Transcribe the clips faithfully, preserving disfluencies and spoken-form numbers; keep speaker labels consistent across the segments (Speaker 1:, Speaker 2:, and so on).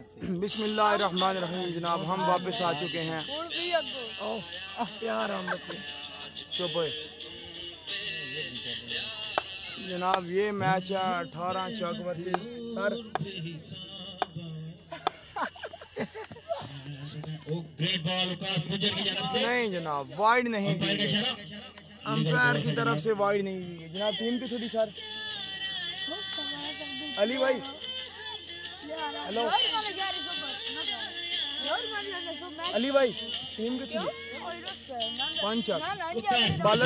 Speaker 1: बिस्मिल्लाहिर्रहमानिर्रहीम जनाब, हम वापस आ चुके हैं। चुप जनाब, ये मैच है अठारह चक वर्सेस सर। नहीं जनाब, वाइड नहीं दी, अंपायर की तरफ से वाइड नहीं दी जनाब। टीम की थोड़ी सर अली भाई, हेलो अली भाई, टीम की थोड़ी पांच बालक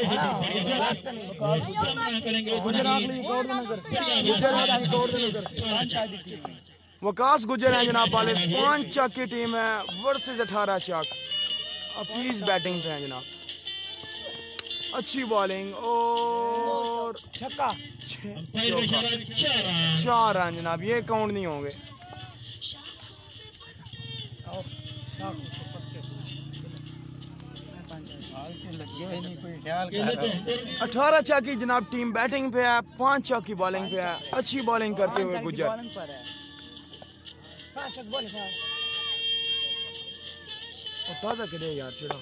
Speaker 1: वकास गुजर है जनाब। वाले पांच चक की टीम है वर्सेस अठारह चक। हफीज बैटिंग पे है जनाब, अच्छी बॉलिंग और छक्का, चार रन जनाब, ये काउंट नहीं होंगे। अठारह चक की जनाब टीम बैटिंग पे है, पांच चक की बॉलिंग पे है। अच्छी बॉलिंग करते हुए गुजर। ताजा करे यार चिड़ा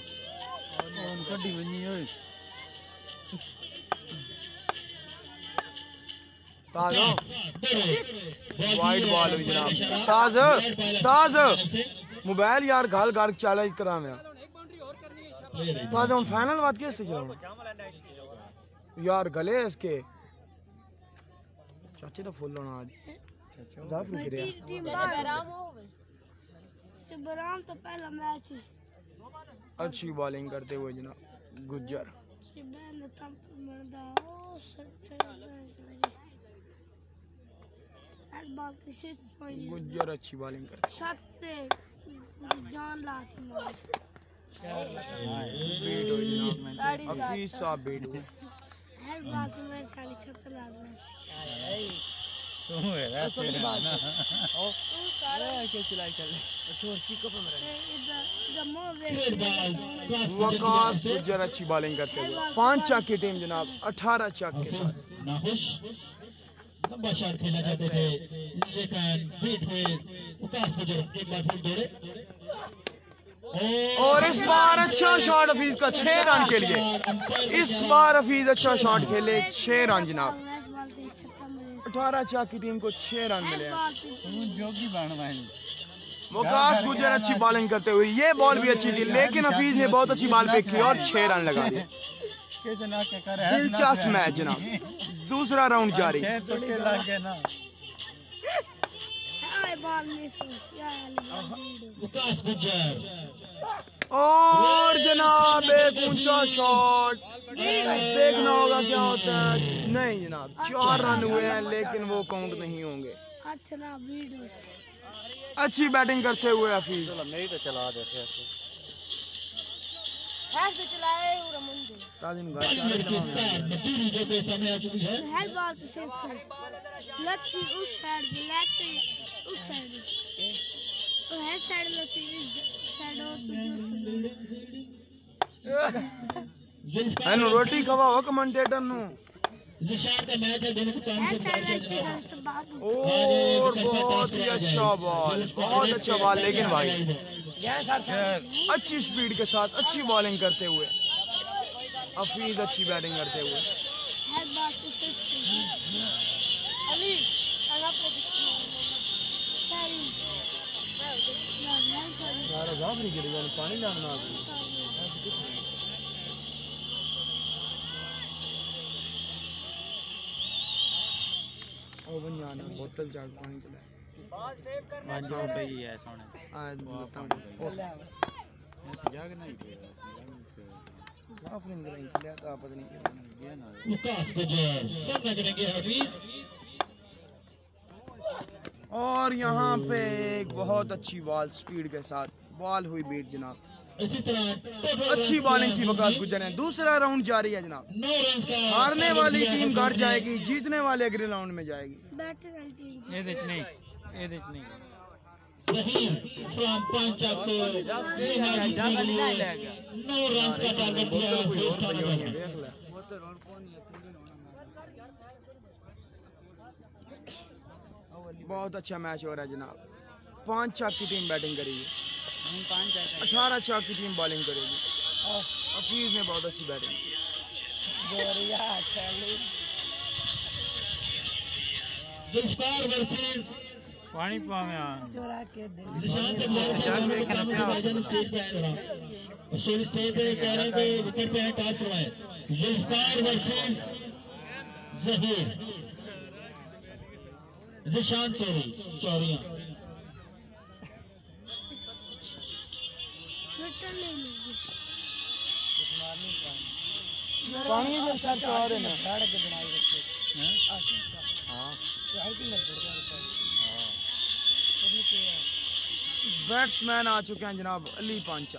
Speaker 1: ताज वाइड बॉल हुई जनाब। ताज ताज मोबाइल यार गाल गाल चाला करा मैं ताज हम फाइनल बात कैसे चला यार गले इसके चाचे तो फुल होना आज जाफरी गिरे। तो पहला मैच अच्छी बॉलिंग करते हुए जनाब गुज्जर। गुज्जर अच्छी बॉलिंग करते बीट हो जनाब, हफीज साहब बीट हुए। वकास गुज्जर अच्छी बॉलिंग करते हुए, पांच चक की टीम जनाब अठारह चक के साथ।
Speaker 2: लंबा शॉट खेला जाते थे लेकिन बीट हुए वकास गुजर एक बार फिर दौड़े
Speaker 1: और इस बार अच्छा शॉट हफीज का छह रन के लिए। इस बार हफीज अच्छा शॉट खेले, छह रन जनाब। अठारह चक की टीम को छह रन मिले हैं। वकास गुजर अच्छी बॉलिंग करते हुए, ये बॉल भी अच्छी थी लेकिन हफीज ने बहुत अच्छी बॉल फेंकी और छह रन लगा दिए। दिलचस्प मैच जनाब, दूसरा राउंड जारी। और जनाब एक ऊंचा शॉट, देखना होगा क्या होता है। नहीं जनाब, चार रन हुए हैं लेकिन वो काउंट नहीं होंगे। अच्छी बैटिंग करते हुए हफीज मेरी तो चला देते ऐसे चलाए ताजिम गाड़ी
Speaker 2: जो के सामने आ चुकी है।
Speaker 3: हर बात से लच्छी उस साइड लेते उस साइड तो है साइड लच्छी साइड और
Speaker 1: एनु रोटी खवाओ कमेंटेटर नु
Speaker 2: जिशान का मैच है दोनों को काम से
Speaker 1: और बहुत ही अच्छा बॉल, बहुत अच्छा बॉल लेकिन भाई अच्छी स्पीड के साथ अच्छी बॉलिंग करते हुए हफीज अच्छी बैटिंग करते हुए। पानी लाना बोतल जाग पानी चला और यहाँ पे एक बहुत अच्छी बॉल स्पीड के साथ बॉल हुई बीट जनाब।
Speaker 2: इसी तरह
Speaker 1: अच्छी बॉलिंग की वकास गुजर है। दूसरा राउंड जारी है जनाब। हारने वाली टीम घर जाएगी, जीतने वाले अगले राउंड में जाएगी।
Speaker 2: सही फ्रॉम पंच आपको नौ रन्स का टारगेट दिया है।
Speaker 1: बहुत अच्छा मैच हो रहा है जनाब। पाँच छक्के की टीम बैटिंग करेगी, अठारह छक्के की टीम बॉलिंग करेगी। हफीज ने बहुत अच्छी बैटिंग की।
Speaker 2: जुल्फकार वर्सेस
Speaker 4: पानी पावे
Speaker 2: निशान से बुला रहे हैं सामने से भाईजान स्टेज पे आए जरा और सोनी स्टेज पे कह रहे हैं कि विकेट पे है टॉस करवाएं। जुल्फकार वर्सेस जहीर निशान चौरी चौरियां
Speaker 1: पानी के साथ चार है ना। बैट्समैन आ चुके हैं जनाब अली पांचा,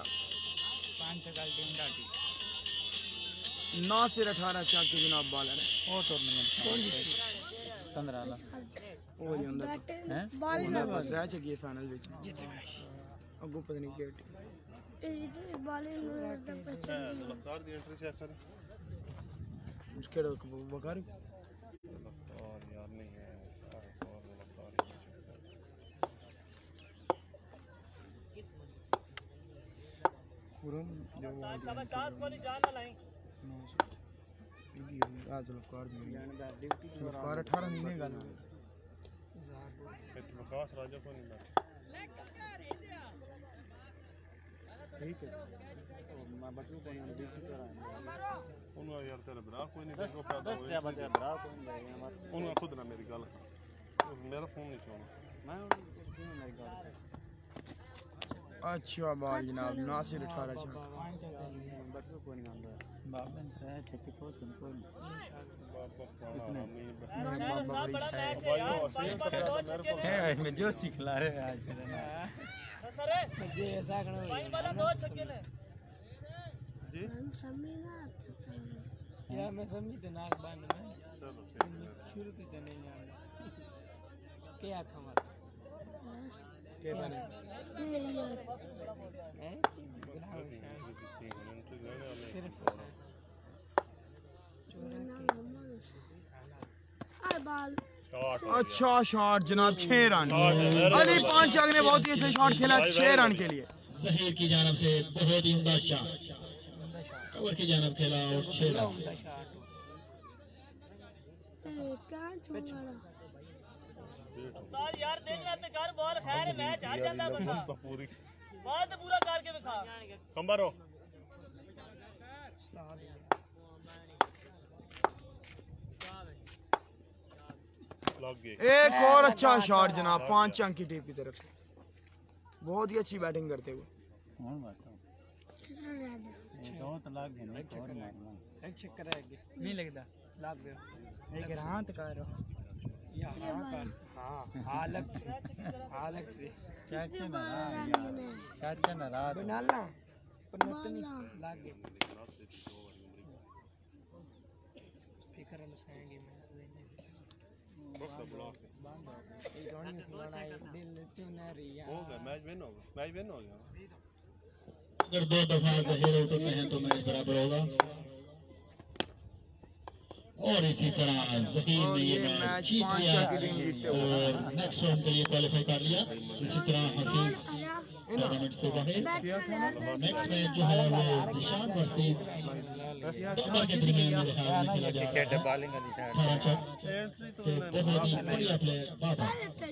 Speaker 1: नासिर अठारह चाक के जनाब बॉलर है।
Speaker 4: ਉਹ ਟੂਰਨਾਮੈਂਟ पंद्रह वाला
Speaker 1: ਉਹ ਹੀ ਹੁੰਦਾ
Speaker 4: है
Speaker 3: बॉल ना
Speaker 1: ਬਸ ਰਹਿ ਚੁੱਕੀ ਫਾਈਨਲ ਵਿੱਚ ਅੱਗੋਂ ਪਤਾ ਨਹੀਂ ਕਿਹੜੀ
Speaker 3: बॉलिंग में तो पसंद
Speaker 5: लफ्तार दी एंट्री चेक करें।
Speaker 1: मुश्किल बकारी
Speaker 5: लफ्तार यार नहीं है और लफ्तार
Speaker 1: पूरा जो
Speaker 6: पचास वाली जान ना लाएं।
Speaker 1: आज लफ्तार दी लफ्तार अठारह महीने गल
Speaker 5: इत्तेफाक राजा को नहीं बैठे।
Speaker 1: ठीक है मैं बच्चों को नहीं ड्यूटी कर रहा हूं
Speaker 5: उन्होंने यार तेरे बरा कोई नहीं देखो पैदा
Speaker 4: बस
Speaker 5: हुए
Speaker 4: या बता बरा को ले गए हमारे
Speaker 5: उन्होंने खुद ना मेरी गल मेरा फोन नहीं चलाना
Speaker 4: मैं मेरी गल
Speaker 1: अच्छा बॉल जनाब नासिर अठारह चाक
Speaker 4: बच्चों को नहीं आंदा बाबा ने रहा छक्के को सिंपल
Speaker 5: बाबा पुराना आरामी
Speaker 1: बाबा बड़ी है
Speaker 5: भाई तो असली पता था मेरे को
Speaker 4: है इसमें जो सिखला रहे हैं आज से
Speaker 6: सर ये ऐसा करना भाई वाला दो छक्के ने
Speaker 5: जी
Speaker 3: समझना
Speaker 6: या मैं समझी तो नाक बांध में
Speaker 5: चलो ठीक है
Speaker 6: शुरू से तो नहीं आया क्या खबर
Speaker 1: के बने
Speaker 6: सिर्फ
Speaker 3: बॉल
Speaker 1: अच्छा शॉट जनाब छह रन अली पांचाक ने बहुत ही अच्छा शॉट खेला छह रन के लिए।
Speaker 2: जहीर की जानब से बहुत ही उम्दा शॉट कवर की जानब खेला और छह रन
Speaker 3: क्या छोड़ा
Speaker 6: उस्ताद यार देख रहा ते कर बॉल खैर मैच हार जाता बंदा
Speaker 5: मस्त पूरी
Speaker 6: बॉल तो पूरा करके दिखा
Speaker 5: खंबारो लग गए
Speaker 1: एक और अच्छा शॉट जनाब पांच अंक की टीम की तरफ से बहुत ही अच्छी बैटिंग करते हुए।
Speaker 4: कौन बात है दो तलाक देने और मारना
Speaker 6: एक चक्कर है नहीं लगता लाभ दे एक रात कर या हां कर हां अलग से अलग से
Speaker 4: चाचा ना यार चाचा ना रात
Speaker 6: बनाना पर नहीं लागे स्पीकर वाला साएंगे मैं
Speaker 5: बस ब्लॉक
Speaker 6: ये धोनी सुनाना है दिल चुनरी
Speaker 5: हो गया मैच विन हो गया मैच विन हो गया।
Speaker 2: अगर दो दफा जहीर आउट होते हैं तो मैच बराबर होगा और इसी तरह जहीर ने ये मैच जीत लिया और नेक्स्ट राउंड के लिए क्वालिफाई कर लिया। इसी तरह हफीज टूर्नामेंट से बाहर। नेक्स्ट मैच जो है वो जिशान वर्सेस दोनों के दरमियान मेरे ख्याल में खेला जा रहा है।
Speaker 4: बॉलिंग वाली साइड
Speaker 2: अठारह छक्के तो बहुत ही बढ़िया प्लेयर बाबा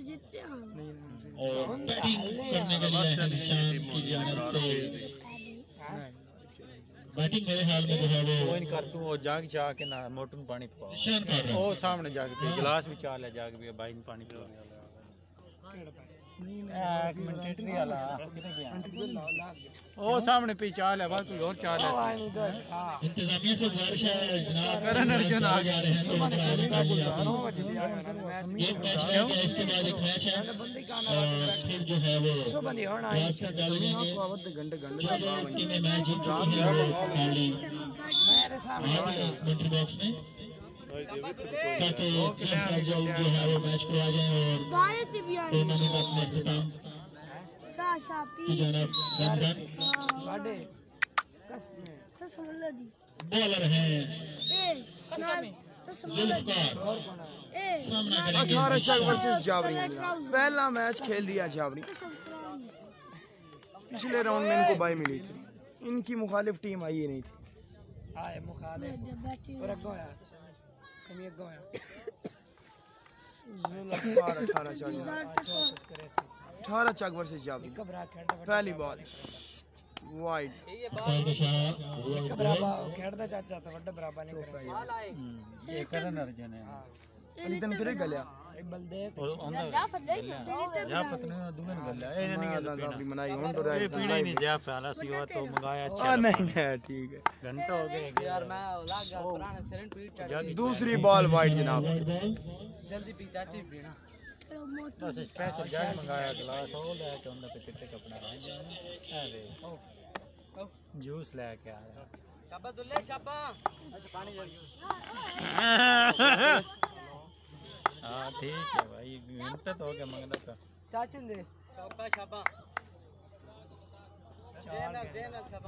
Speaker 2: और बैटिंग करने के लिए है निशान की जानब से बैटिंग मेरे ख्याल में जो है वो
Speaker 4: कोई नहीं कर तू वो जाग जा के ना मोटर में पानी पिला
Speaker 2: निशान कर रहा है।
Speaker 4: ओ सामने जाके पी गिलास भी चाल है जाके भी भाई ने पानी पिला एक मिनट टी वाला किधर गया ओ सामने पे चाल है बस कोई और चाल है
Speaker 2: इंतजामिया से गुजारिश है जनाब
Speaker 4: करण अर्जुन आ
Speaker 2: जा रहे हैं तो एक मैच रह गया इसके बाद एक मैच है और फिर जो है वो क्लास का डाल देंगे
Speaker 1: घंटे
Speaker 2: चौदह घंटे में मैच जीत चुकी है वो खाली कमेंट्री बॉक्स में ताकि कैसा जल्द जो है वो मैच करवा जाए और
Speaker 3: भारत भी आ
Speaker 2: टूर्नामेंट अपने अख्ताम
Speaker 3: साशा
Speaker 2: की
Speaker 3: पी
Speaker 2: जानब गन
Speaker 6: वाडे कसम
Speaker 3: तो समझ लो दी
Speaker 2: बॉलर हैं
Speaker 3: ए नाल
Speaker 2: जुल्फकार सामना करेंगे
Speaker 1: अठारह चक वर्सेस जावरी। पहला मैच खेल रही है जावरी। पिछले राउंड में इनको बाई मिली थी, इनकी मुखालिफ टीम आई ही नहीं थी।
Speaker 6: आए मुखालिफ और अगोया कमी अगोया
Speaker 1: जुल्फकार अठारह चक अठारह चक वर्सेस जावरी। पहली बॉल वाइड।
Speaker 6: बराबा खेड़दा चाचा तो बड़ा बराबा नहीं करे
Speaker 4: ये करन अर्जुन है
Speaker 1: अली तन फिर गलिया
Speaker 6: एक बलदे
Speaker 4: और ओंदा जाफत ने दुगन गल्ला ए नहीं
Speaker 1: ज्यादा अपनी मनाई होन तो
Speaker 4: ये पीने नहीं जाफ आला सीवा तो मंगाया अच्छा
Speaker 1: आ नहीं है ठीक है।
Speaker 4: घंटा हो गया
Speaker 6: यार मैं लाग गया पुराने सेरेंट पीट
Speaker 1: दूसरी बॉल वाइड जनाब।
Speaker 6: जल्दी पी चाची पीना
Speaker 4: बस स्पेशल जग मंगाया गिलास हो ले के ओंदा पे चिट्टे कपड़ा अरे जूस लेके आ रहा
Speaker 6: शाबा दुल्ले शाबा पानी जल्दी
Speaker 4: हां ठीक है भाई घंटा तो हो गया मंगना था
Speaker 6: चाचन दे शाबा शाबा देना देना शाबा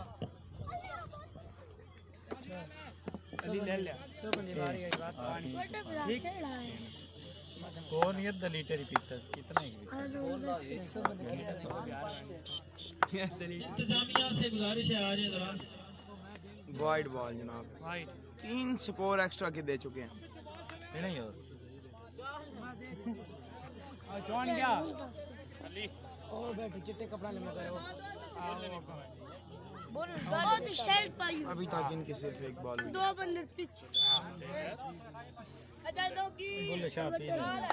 Speaker 6: अली ले ले सब बंदी बारी आई बात पानी ठीक कौन ये द लीटर ही पीता कितना ही पीता सब बंदी लीटर तो
Speaker 2: इंतजामिया से गुजारिश है आज जरा
Speaker 1: वाइड बॉल जनाब।
Speaker 6: वाइट
Speaker 1: तीन स्कोर एक्स्ट्रा के दे चुके हैं।
Speaker 4: नहीं और
Speaker 6: जॉन गया अली ओ बैठ चिट्टे कपड़ा ले मत करो बोल बहुत शर्ट पाई
Speaker 1: अभी तक इनके सिर्फ एक बॉल हुई।
Speaker 3: दो बंदे पीछे
Speaker 4: बोले शाह पी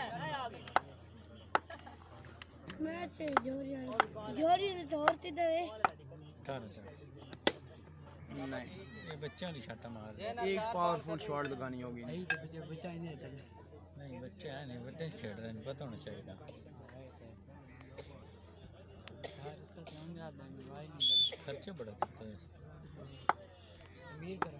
Speaker 3: मैच जोरी जोरी तो होती दे
Speaker 4: अठारह से
Speaker 1: नहीं
Speaker 4: ये बच्चा नहीं शाटा मार
Speaker 1: एक पावरफुल शॉट लगानी होगी।
Speaker 6: नहीं तो बच्चे बच्चा ही नहीं था
Speaker 4: नहीं बच्चे है नहीं बड़े खेल रहे हैं पता होना चाहिए
Speaker 6: तो कौन ज्यादा है भाई नहीं
Speaker 4: खर्चे बड़ा करते हैं
Speaker 6: अमीर करा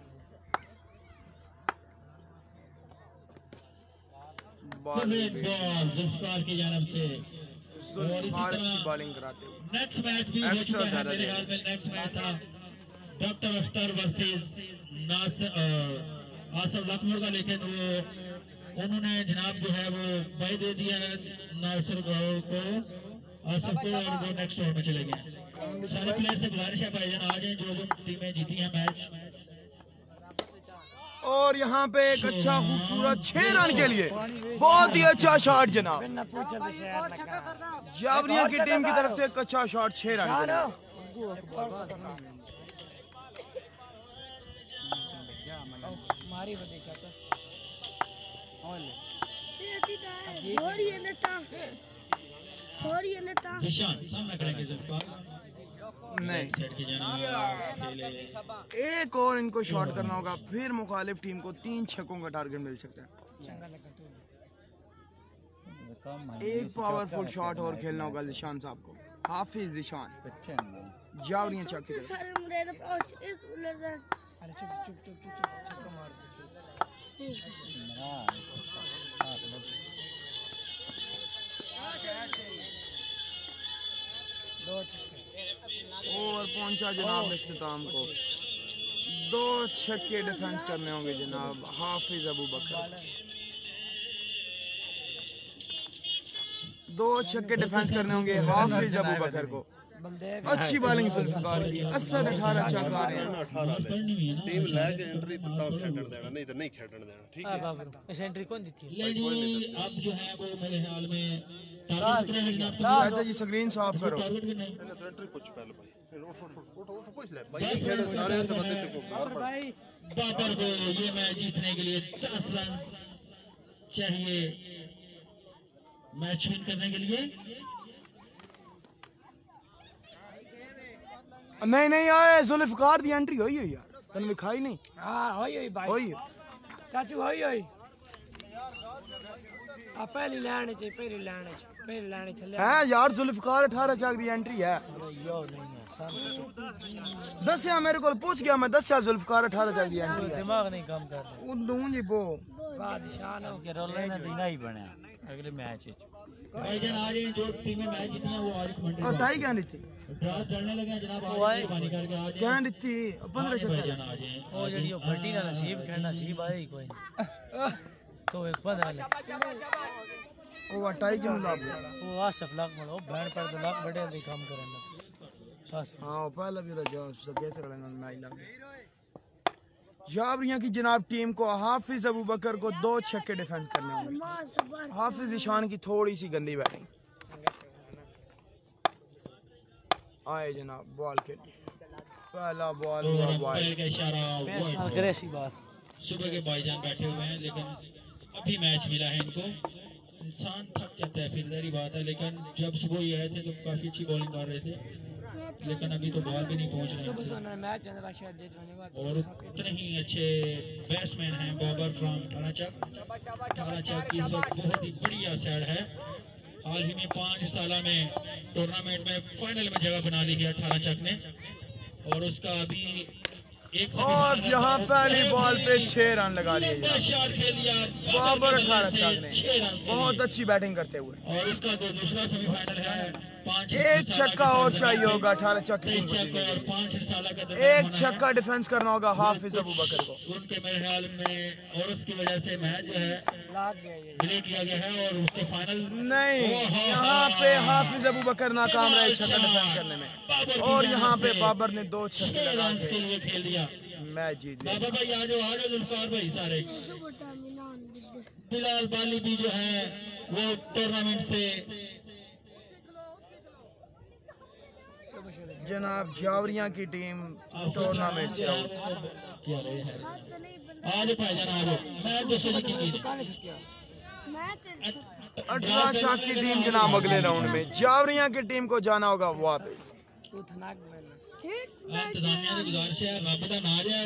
Speaker 1: बॉल
Speaker 2: बॉल जुल्फकार की जानब से
Speaker 1: जुल्फकार अच्छी बॉलिंग कराते हुए।
Speaker 2: नेक्स्ट मैच भी हो
Speaker 1: एक्स्ट्रा
Speaker 2: चुका है
Speaker 1: ज्यादा
Speaker 2: मेरे
Speaker 1: दे
Speaker 2: ख्याल में नेक्स्ट मैच था डॉक्टर अख्तर वर्सेस नासिर आसफ लखनऊ का, लेकिन वो उन्होंने जनाब जो है वो बाई दे दिया है नासिर को आसफ को और वो नेक्स्ट राउंड में चले गए। सारे प्लेयर से गुजारिश है भाईजान आ जाएं जो जो टीमें जीती हैं मैच।
Speaker 1: और यहाँ पे एक अच्छा खूबसूरत छह रन के लिए बहुत ही अच्छा शॉट जनाब।
Speaker 6: ना पूछा तो शहर लगा
Speaker 1: जावरिया की टीम की तरफ से एक अच्छा शॉट छह रन के लिए।
Speaker 6: मारी बदे चाचा और ले
Speaker 3: जोरी है नेता जोरी है नेता
Speaker 2: निशान सामना करेंगे जुल्फकार
Speaker 1: नहीं
Speaker 2: सेट की जानब खेले
Speaker 1: एक और इनको शॉट करना होगा, फिर मुखालिफ टीम को तीन छक्कों का टारगेट मिल सकता है। एक पावरफुल शॉट और खेलना होगा निशान साहब को। हाफिज निशान
Speaker 4: बच्चे नहीं
Speaker 1: जावरिया चक की तरफ।
Speaker 3: सारे मुरे तो पहुंच इस लड़का
Speaker 6: अरे चुप चुप चुप चुप चक्का मार सकते दो छक्के
Speaker 1: ओवर पहुंचा जनाब इख्तिताम को। दो छक्के डिफेंस करने होंगे जनाब हाफिज अबू बकर। दो छक्के डिफेंस करने होंगे हाफिज अबू बकर को।
Speaker 6: बंदे
Speaker 1: अच्छी बॉलिंग जुल्फकार की। असद अठारह छक्का आ रहे हैं।
Speaker 5: अठारह ले टीम लैके एंट्री तो खेडन देना, नहीं तो नहीं खेडन देना। ठीक है
Speaker 6: इस एंट्री कौन देती है
Speaker 2: ले जी अब जो है वो मेरे ख्याल में
Speaker 1: चाचा जी स्क्रीन साफ करो।
Speaker 5: पहले तो एंट्री पूछ पहले भाई फिर उठ उठ उठ उठ पूछ ले भाई खेड सारे से बंदे ते को और
Speaker 6: भाई
Speaker 2: बाबर को ये मैच जीतने के लिए दस रन चाहिए मैच विन करने के लिए।
Speaker 1: नहीं नहीं आए जुल्फकार दी एंट्री होई है यार, तन विखाई नहीं
Speaker 6: हां होई होई भाई
Speaker 1: होई है।
Speaker 6: चाचू होई होई आ पहली लाइन च पहली लाइन च पहली लाइन चले
Speaker 1: है यार जुल्फकार अठारह चक दी एंट्री है।
Speaker 6: यो नहीं है
Speaker 1: दसिया मेरे को पूछ गया मैं दसिया जुल्फकार अठारह चक दी एंट्री है।
Speaker 4: दिमाग नहीं काम कर रहा
Speaker 1: वो लूं जी वो
Speaker 6: बादशाह ने
Speaker 4: के रोले ने दीना ही बनया अगले मैच
Speaker 2: भाईजान आ रहे हैं जो टीमें मैच जीती हैं वो आज कमेंट्री
Speaker 1: और टाई क्या दी
Speaker 2: ड्रा चलने लगे हैं जनाब आज पानी करके आ
Speaker 1: क्या दी पंद्रह चक्कर
Speaker 2: भाईजान आ जाएं
Speaker 6: ओ जड़ी ओ भट्टी ना नसीब खेलना नसीब आए ही कोई तो एक पंद्रह ले
Speaker 1: वो टाई क्यों लाभ
Speaker 6: वो आसफ लाख मलो बैंड पर तो लाख बड़े वाले काम करना बस
Speaker 1: हाँ पहला भी तो जो सके से लड़ेंगे मैच लाभ जावरिया की जनाब टीम को हाफिज अबू बकर को दो छक्के डिफेंस करने होंगे। हाफिज ईशान की थोड़ी सी गंदी बैटिंग आए जनाब बॉल के लिए पहला बॉल हुआ
Speaker 2: पैर का इशारा
Speaker 6: पैसा करे सी बात
Speaker 2: सुबह के भाईजान बैठे हुए हैं लेकिन अभी मैच मिला है इनको इंसान थक जाता है फिर जहरी बात है लेकिन जब सुबह ही आए थे तो काफी अच्छी बॉलिंग कर रहे थे लेकिन अभी तो बॉल भी नहीं पहुंच रहे और उतने ही अच्छे बैट्समैन हैं बाबर फ्रॉम थानाचक थानाचक की इस वक्त बहुत ही बढ़िया साइड है हाल ही में पाँच साल में टूर्नामेंट में फाइनल में जगह बना ली है थानाचक ने और उसका अभी एक
Speaker 1: और यहाँ पहली बॉल पे छह रन लगा लिए
Speaker 2: शॉट खेल दिया
Speaker 1: बाबर अठारह छक्के ने
Speaker 2: छह रन
Speaker 1: बहुत अच्छी बैटिंग करते हुए
Speaker 2: और उसका जो दूसरा सेमीफाइनल है पांच
Speaker 1: एक छक्का और चाहिए होगा अठारह छक्के टीम को जीतने
Speaker 2: और
Speaker 1: के
Speaker 2: पांच साल का
Speaker 1: लिए। एक छक्का डिफेंस करना होगा हाफिज अबू बकर को
Speaker 2: उनके मेरे ख्याल में और उसकी वजह से मैच जो है डिले किया गया है और उसके फाइनल
Speaker 1: नहीं यहाँ पे हाफिज अबू बकर नाकाम रहे छक्का डिफेंस करने में और यहाँ पे बाबर ने दो छक्के लगा
Speaker 2: के
Speaker 1: के
Speaker 2: लिए खेल दिया
Speaker 1: मैच जीत लिया।
Speaker 2: बाबर भाई आ जाओ आ जाओ जुल्फकार भाई सारे बिलाल बाली भी जो है वो टूर्नामेंट से
Speaker 1: जनाब जावरिया की टीम टूर्नामेंट से आउट
Speaker 2: क्या रहे हैं आज भाईजान आ जाओ मैच जो शुरू की थी
Speaker 1: अठारह छक्के की टीम जनाब अगले राउंड में जावरिया की टीम को जाना होगा वापस
Speaker 2: इंतजामिया की गुजारिश है रब का ना जाए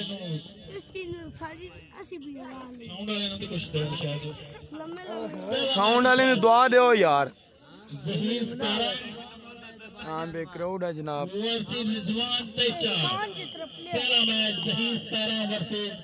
Speaker 2: साउंड वाले ने कुछ दो शायद
Speaker 1: साउंड वाले ने दुआ दो यार
Speaker 2: जहीर सतारा
Speaker 1: हाँ बे क्राउड है जनाब
Speaker 2: वर्सेस रिजवान तेचा पहला मैच जहीर सतारा वर्सेस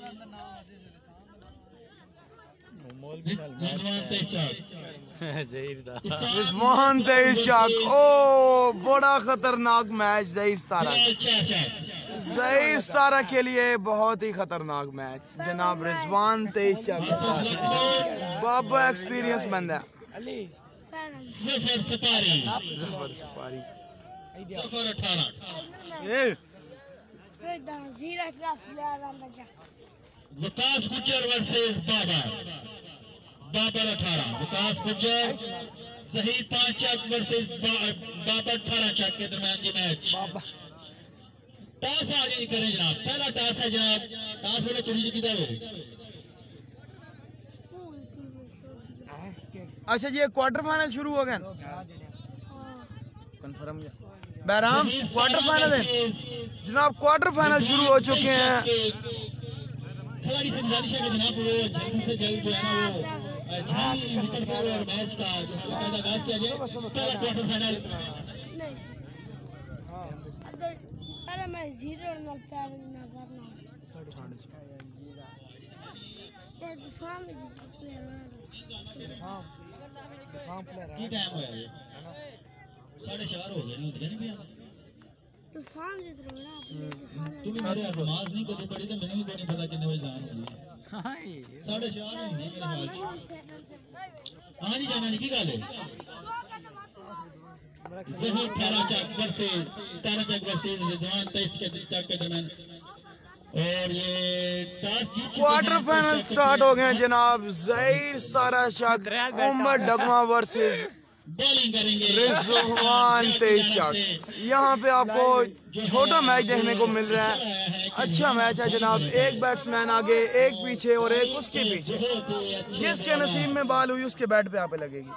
Speaker 2: रिजवान तेचा
Speaker 6: जहीर दा
Speaker 1: रिजवान तेईशाक ओ बड़ा खतरनाक मैच जहीर सारा जहीर सारा के लिए बहुत ही खतरनाक मैच जनाब रिजवान तेईशाक के साथ बाबा एक्सपीरियंस बंदा
Speaker 2: जफर सपारी
Speaker 1: जफर सपारी
Speaker 2: जफर अठारह
Speaker 1: ए
Speaker 2: विकास गुज्जर वर्सेस बाबर बाबर अठारह विकास गुज्जर शहीद पांच चक वर्सेस बाबर अठारह चक के दरमियान की मैच टॉस आज नहीं करें जनाब पहला टॉस है जनाब टॉस बोले तुझे किधर हो
Speaker 1: अच्छा जी क्वार्टर फाइनल शुरू हो गया कंफर्म बहराम क्वार्टर फाइनल है जनाब क्वार्टर फाइनल शुरू हो चुके हैं
Speaker 2: खिलाड़ी से गुजारिश है कि जनाब वो जल्द से जल्द जो है ना वो छह विकेट पर और मैच का जो पहला आगाज किया जाए पहला क्वार्टर फाइनल
Speaker 3: अगर पहले मैं जीरो रन प्यार ना करना ये दूसरा में प्लेयर हां
Speaker 6: फार्म प्लेयर
Speaker 2: की टाइम होया ये साढ़े चार हो गए नहीं उठे नहीं पिया
Speaker 3: तो फार्म जित रहा ना
Speaker 2: तुम मेरे नमाज नहीं कभी पढ़ी तो मैंने भी नहीं पता कितने बजे जान होगी
Speaker 6: हां
Speaker 2: साढ़े चार हो गए मेरे ख्याल हां जी जाना नहीं की गल है जहीर अठारह चक वर्सेस सतारह चक वर्सेस रिजवान तेईस के चक के दरमियान और ये टॉस जीत
Speaker 1: क्वार्टर फाइनल स्टार्ट हो गए जनाब जहीर सारा शक उमर डगमा वर्सेस
Speaker 2: बॉलिंग करेंगे
Speaker 1: रिजवान तेईशाक। यहाँ पे आपको छोटा मैच देखने को मिल रहा है अच्छा मैच है जनाब एक बैट्समैन आगे एक पीछे और एक उसके पीछे जिसके नसीब में बॉल हुई उसके बैट पे आप लगेगी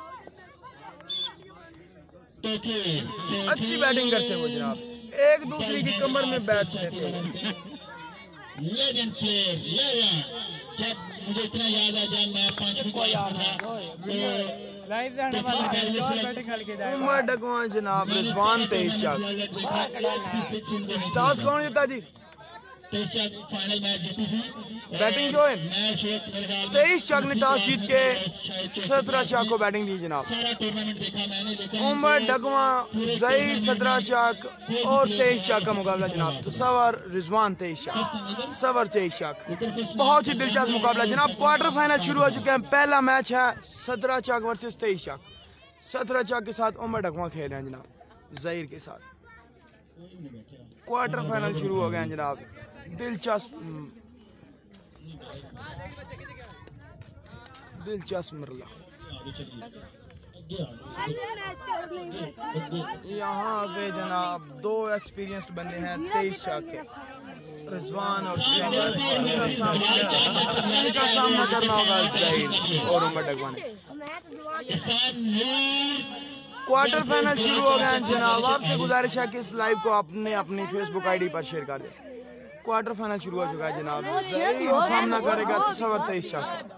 Speaker 1: अच्छी बैटिंग करते हुए जनाब एक दूसरे की कमर में बैट देते हुए
Speaker 2: लेजेंड प्लेयर लेजेंड जब मुझे इतना याद है जब मैं पांचवी क्लास में था
Speaker 6: लाइव जाने वाला जो बैटिंग खेल के जाएगा
Speaker 1: उमर डगवा जनाब रिजवान तेईशाक टॉस कौन जीता जी
Speaker 2: फाइनल मैच जीती थी।
Speaker 1: बैटिंग जो है
Speaker 2: मैच मेरे ख्याल में
Speaker 1: तेईस चाक ने टॉस जीत के सत्रह चाक को बैटिंग दी जनाब।
Speaker 2: सारा टूर्नामेंट देखा मैंने, लेकिन
Speaker 1: उमर डकवा जहीर सत्रह चाक और तेईस चाक का मुकाबला जनाब। तसव्वुर रिजवान तेईस चाक, सवर तेईस चाक, बहुत ही दिलचस्प मुकाबला जनाब। क्वार्टर फाइनल शुरू हो चुके हैं। पहला मैच है सत्रह चाक वर्सेस तेईस चाक। सत्रह चाक के साथ उमर डकवा खेल रहे हैं जनाब जहीर के साथ। क्वार्टर फाइनल शुरू हो गए हैं जनाब। दिलचस्प दिलचस्प मरला। यहाँ पे जनाब दो एक्सपीरियंस्ड बंदे हैं तेईस चाक के, रिजवान और सवर। इनका सामना इनका सामना करना होगा जहीर और उमर डकवा ने। क्वार्टर फाइनल शुरू हो गए हैं जनाब। आपसे गुजारिश है कि इस लाइव को आपने अपनी फेसबुक आईडी पर शेयर कर दें। क्वार्टर फाइनल शुरू हो चुका है जनाब। जहीर सामना करेगा तसव्वुर तेईस चाक,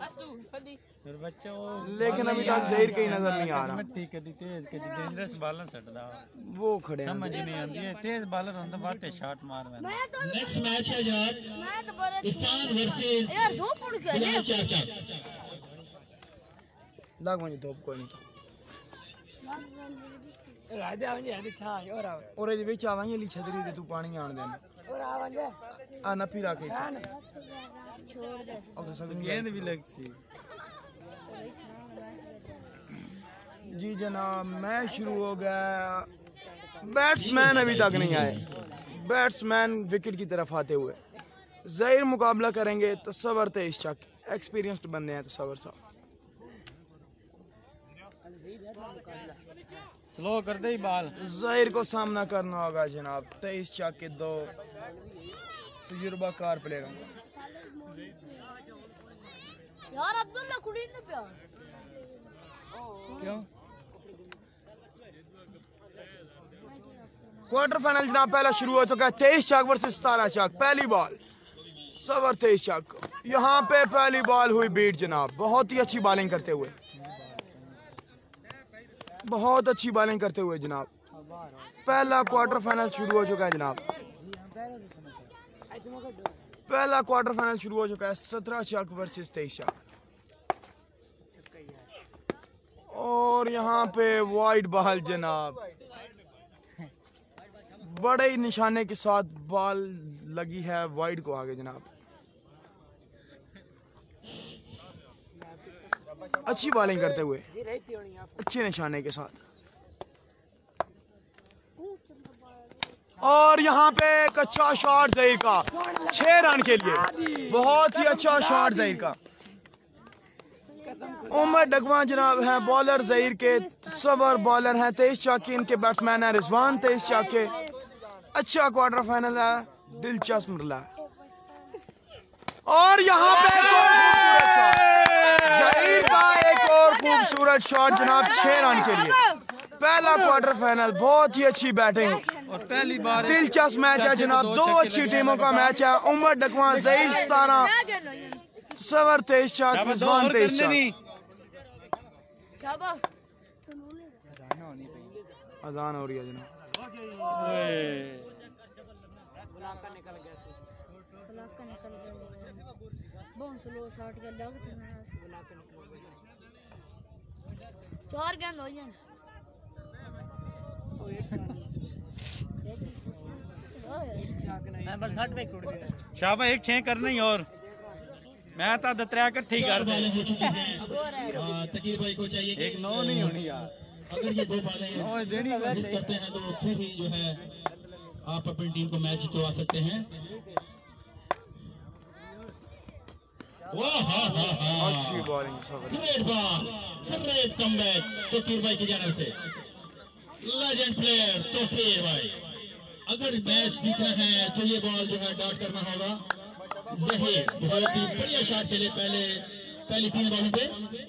Speaker 1: लेकिन अभी तक जहीर कहीं नजर नहीं आ रहा।
Speaker 4: ठीक है तेज के डेंजरस बॉलर सटदा
Speaker 1: वो खड़े हैं।
Speaker 4: समझ नहीं आती है, तेज बॉलर होंदा बातें शॉट मार में।
Speaker 2: नेक्स्ट मैच है जनाब ईसान वर्सेस
Speaker 3: यार धूप उड़ के
Speaker 2: बिलाल चाचा।
Speaker 1: लाग मुझे धूप कोई नहीं
Speaker 6: राधे आवंजे हदी छा और आव
Speaker 1: और ये विच आवांगे ली छतरी दे तू पानी आन देना
Speaker 6: और आवंजे
Speaker 1: आ न पी रखे
Speaker 3: छोड़ दे।
Speaker 1: अब तो सब
Speaker 4: गेंद भी लगती।
Speaker 1: जी जनाब मैच शुरू हो गया। बैट्समैन अभी तक नहीं आए। बैट्समैन विकेट की तरफ आते हुए जहीर मुकाबला करेंगे तसव्वुर तेईस चाक। एक्सपीरियंस्ड बनने हैं तसव्वुर साहब।
Speaker 4: स्लो कर दे बॉल।
Speaker 1: जहीर को सामना करना होगा जनाब तेईस चाक के दो तजुर्बाकार प्लेयर होंगे।
Speaker 3: यार अब्दुल्ला कुड़ी ने प्यार
Speaker 4: क्यों?
Speaker 1: क्वार्टर फाइनल जनाब पहला शुरू हो चुका है। तेईस चाक वर्सेस सतारह चाक। पहली बॉल सवर तेईस चाक। यहाँ पे पहली बॉल हुई बीट जनाब। बहुत ही अच्छी बॉलिंग करते हुए बहुत अच्छी बॉलिंग करते हुए जनाब। पहला क्वार्टर फाइनल शुरू हो चुका है जनाब। पहला क्वार्टर फाइनल शुरू हो चुका है। सत्रह चाक वर्सेस तेईस चाक। और यहाँ पे वाइड बॉल जनाब। बड़े ही निशाने के साथ बॉल लगी है वाइड को आगे जनाब। अच्छी बॉलिंग करते हुए अच्छे निशाने के साथ। और यहाँ पे एक अच्छा शॉट जहीर का छह रन के लिए। बहुत ही अच्छा शॉट जहीर का। उमर डकवा जनाब है बॉलर जहीर के। सवर बॉलर हैं तेईस चाक के। इनके बैट्समैन है रिजवान तेईस चाक के। अच्छा क्वार्टर फाइनल है। दिलचस्प मरला है। और यहाँ पे जहीर का एक और खूबसूरत शॉट जनाब छह रन के लिए। पहला क्वार्टर फाइनल बहुत ही अच्छी बैटिंग
Speaker 4: और पहली बार
Speaker 1: दिलचस्प मैच है जनाब। दो अच्छी टीमों का मैच है। उमर डकवा जहीर सतारह सवर तेईस चाक रिजवान तेईस चाक।
Speaker 3: क्या बा
Speaker 1: अजान हो रही है जनाब।
Speaker 3: ब्लॉक का निकल गया। बहुत स्लो शॉट के लग थे ना ब्लॉक का निकल गया। चार गेंद हो जाए।
Speaker 6: मैं बस हट पे छोड़ दिया।
Speaker 4: शाबा एक छह करना ही और मैं तो दतरा इकट्ठी कर दे।
Speaker 2: हो चुकी हैं तकीर भाई को चाहिए
Speaker 4: एक नौ नहीं होनी यार।
Speaker 2: अगर ये दो बालें
Speaker 4: देनी
Speaker 2: मिस करते हैं तो फिर ही जो है आप अपनी टीम को मैच जितवा सकते हैं। वाह हा हा हा
Speaker 1: अच्छी बॉलिंग सवर।
Speaker 2: ग्रेट बॉल, ग्रेट कमबैक तकीर भाई की जानिब से। लेजेंड प्लेयर तकीर भाई। अगर मैच जीतना है तो ये बॉल जो है डॉट करना होगा। जहीर बहुत ही बढ़िया शॉट खेले पहले पहली तीन बॉलों पे।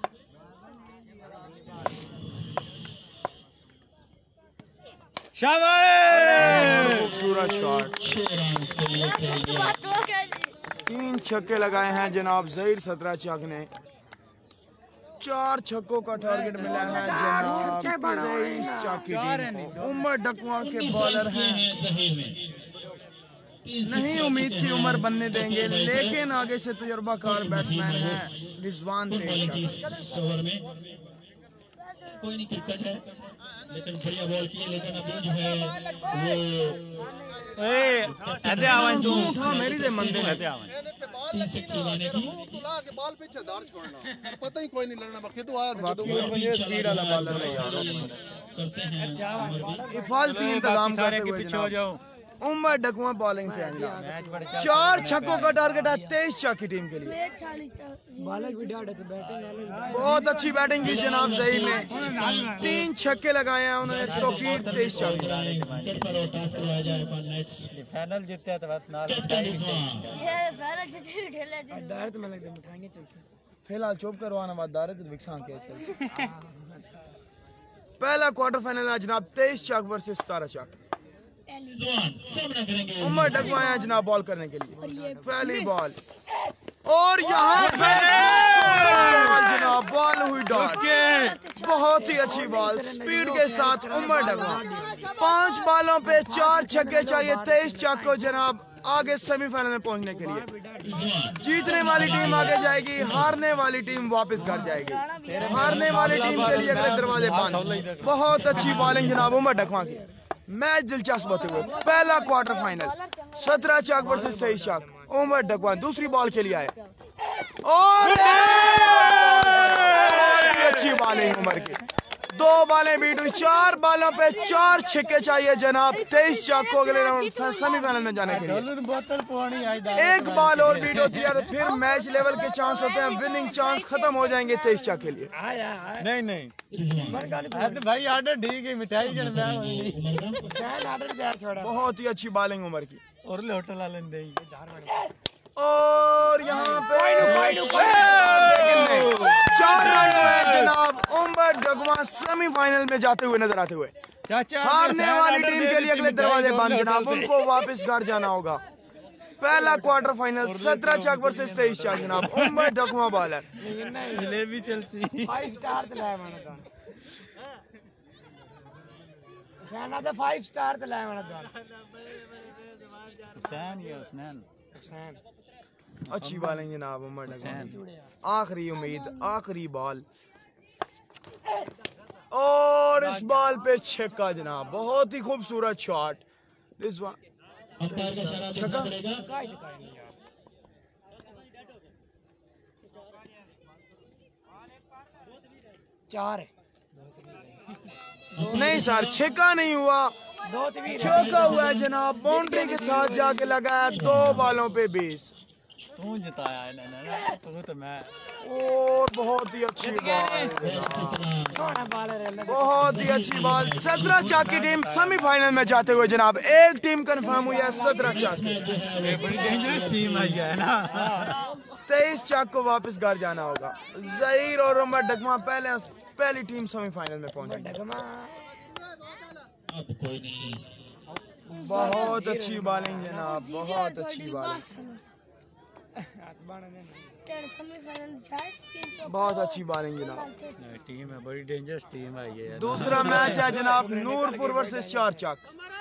Speaker 4: शाबाश
Speaker 1: खूबसूरत शॉट।
Speaker 2: छह रन के लिए खेल गया।
Speaker 1: तीन छक्के लगाए हैं जनाब जहीर सत्रह चाक ने। चार छक्कों का टारगेट मिला है जनाब तेईस चाक की टीम को। उमर डकवा के बॉलर हैं
Speaker 2: जहीर में
Speaker 1: नहीं उम्मीद की उम्र बनने देंगे, लेकिन आगे से तजुर्बाकार बैट्समैन है रिजवान तेज शख्स।
Speaker 2: ओवर में कोई नहीं, क्रिकेट है, लेकिन बढ़िया बॉल की है, लेकिन अभी जो है वो
Speaker 4: ए अदे आवन तू
Speaker 1: उठा मेरी दे मंदे
Speaker 4: अदे आवन
Speaker 2: तीन सिक्स लगाने की
Speaker 5: तुला के बाल पीछे दार छोड़ना, पता ही कोई नहीं लड़ना, बाकी तो आया था तो
Speaker 1: स्पीड वाला बॉलर है यार।
Speaker 2: करते हैं।
Speaker 1: हिफाजती इंतजाम
Speaker 4: सारे
Speaker 1: करते
Speaker 4: के
Speaker 1: हुए
Speaker 4: पीछे हो जाओ।
Speaker 1: उमर डकवा बॉलिंग पे आएगा।
Speaker 4: मैच बड़े
Speaker 1: चार छक्कों का टारगेट है तेईस चाक की टीम के लिए।
Speaker 3: मैं चालीस
Speaker 6: बालक भी डाढ़ है बैटिंग
Speaker 1: बहुत अच्छी बैटिंग की जनाब सही में, तीन छक्के लगाए हैं उन्होंने, तौकीर तेईस चाक।
Speaker 2: विकेट पर और टॉस करवाया जाएगा नेक्स्ट।
Speaker 4: फाइनल जीते तो बात नाल
Speaker 2: कैप्टन रिजवान
Speaker 3: ये पहले जितने ढेले थे
Speaker 6: दार तो मैं लगता मिठाई चलती
Speaker 1: फिलहाल चुप करवाना बात दारे तो विक्सां के चल। पहला क्वार्टर फाइनल है जनाब तेईस चाक वर्सेस सतारह चाक।
Speaker 2: रिजवान सामना करेंगे।
Speaker 1: उमर डकवा है जनाब बॉल करने के लिए। पहली बॉल और यहाँ पे जनाब बॉल हुई डॉट, बहुत ही अच्छी बॉल स्पीड के साथ उमर डकवा। पांच बॉलों पे चार छक्के चाहिए तेईस चाक को जनाब आगे सेमीफाइनल में पहुंचने के लिए। जीतने वाली टीम आगे जाएगी, हारने वाली टीम वापस घर जाएगी। हारने वाली टीम के लिए अगले दरवाजे बंद। बहुत अच्छी बॉलिंग जनाब उमर डकवा की। मैच दिलचस्प होते हुए पहला क्वार्टर फाइनल सत्रह चाक वर्सेस तेईस चाक। उमर डकवा दूसरी बॉल के लिए आए और अच्छी बॉलिंग उमर की, दो बॉलें बीट हुई। चार बॉलों पे चार छक्के चाहिए जनाब तेईस चाक को अगले राउंड सेमीफाइनल में जाने के लिए।
Speaker 4: बोतल पानी आई
Speaker 1: एक बॉल और बीट होती है तो फिर मैच लेवल के चांस होते हैं, विनिंग चांस खत्म हो जाएंगे तेईस चाक के लिए।
Speaker 6: आया
Speaker 4: नहीं नहीं अदे भाई आर्डर ठीक है, मिठाई जन मैं होनी
Speaker 6: शायद आर्डर दिया छोड़ा
Speaker 1: बहुत ही अच्छी बॉलिंग उमर की।
Speaker 4: और ले होटल वाले दे
Speaker 1: और यहाँ पे चार रन हुए जनाब उमर डकवा सेमीफाइनल में जाते हुए नजर आते हुए।
Speaker 4: चाचा
Speaker 1: हारने वाली टीम के लिए अगले दरवाजे बंद जनाब, उनको वापस घर जाना होगा। पहला क्वार्टर फाइनल सत्रह चाक वर्सेस तेईस चाक जनाब। उमर डकवा बॉलर
Speaker 4: जलेबी चलती
Speaker 6: फाइव स्टार तो लाया मैंने तो हुसैन आधा फाइव स्टार तो लाया मैंने तो
Speaker 4: हुसैन या हुसैन
Speaker 6: हुसैन
Speaker 1: अच्छी बॉलिंग जनाब उमर डकवा। आखिरी उम्मीद, आखिरी बॉल और इस बॉल पे छक्का जनाब, बहुत ही खूबसूरत शॉट। रिजवान
Speaker 2: अंपायर का इशारा देखना पड़ेगा।
Speaker 6: काई तो काई नहीं यार चार है
Speaker 1: नहीं सर छक्का नहीं हुआ,
Speaker 6: दो तीन
Speaker 1: चौका हुआ है जनाब, बाउंड्री के साथ जाके लगाया, दो बॉलों पे बीस।
Speaker 4: तू जिताया है ना, तू तो मैं
Speaker 1: और बहुत ही अच्छी बॉल,
Speaker 6: सोना बालर है
Speaker 1: बहुत ही अच्छी बॉल। सत्रह चाक की टीम सेमीफाइनल में जाते हुए जनाब, एक टीम कंफर्म हुई है सत्रह चाक।
Speaker 4: बड़ी डेंजरस टीम आई है ना।
Speaker 1: तेईस चाक को वापस घर जाना होगा। जहीर और उमर डकवा पहले पहली टीम सेमीफाइनल में पहुंची।
Speaker 6: डगमा
Speaker 2: अब कोई नहीं।
Speaker 1: बहुत अच्छी बॉलिंग जनाब, बहुत अच्छी बॉलिंग, बहुत अच्छी बॉलिंग जनाब।
Speaker 4: टीम है, बड़ी डेंजरस टीम आई है।
Speaker 1: दूसरा मैच है जनाब नूरपुर वर्सेस चार चाक।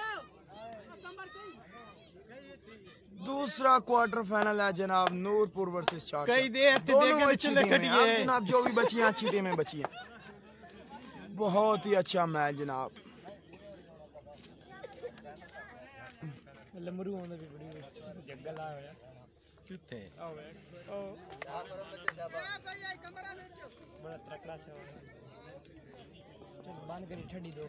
Speaker 1: दूसरा क्वार्टर फाइनल है जनाब नूरपुर वर्सेस चार
Speaker 4: कई
Speaker 1: चाक।
Speaker 4: दे हत्ते
Speaker 1: दोनों
Speaker 4: देखे
Speaker 1: अच्छी
Speaker 4: चले
Speaker 1: टीमें हैं। अब
Speaker 4: खड़िए।
Speaker 1: जनाब जो भी बची हैं अच्छी टीमें बची हैं। बहुत ही अच्छा मैच जनाब।
Speaker 6: लमरू होने भी बड़ी जग्गल आ गया
Speaker 4: किथे
Speaker 6: ओ बड़ा तकड़ा छा चल बंद करी ठंडी दो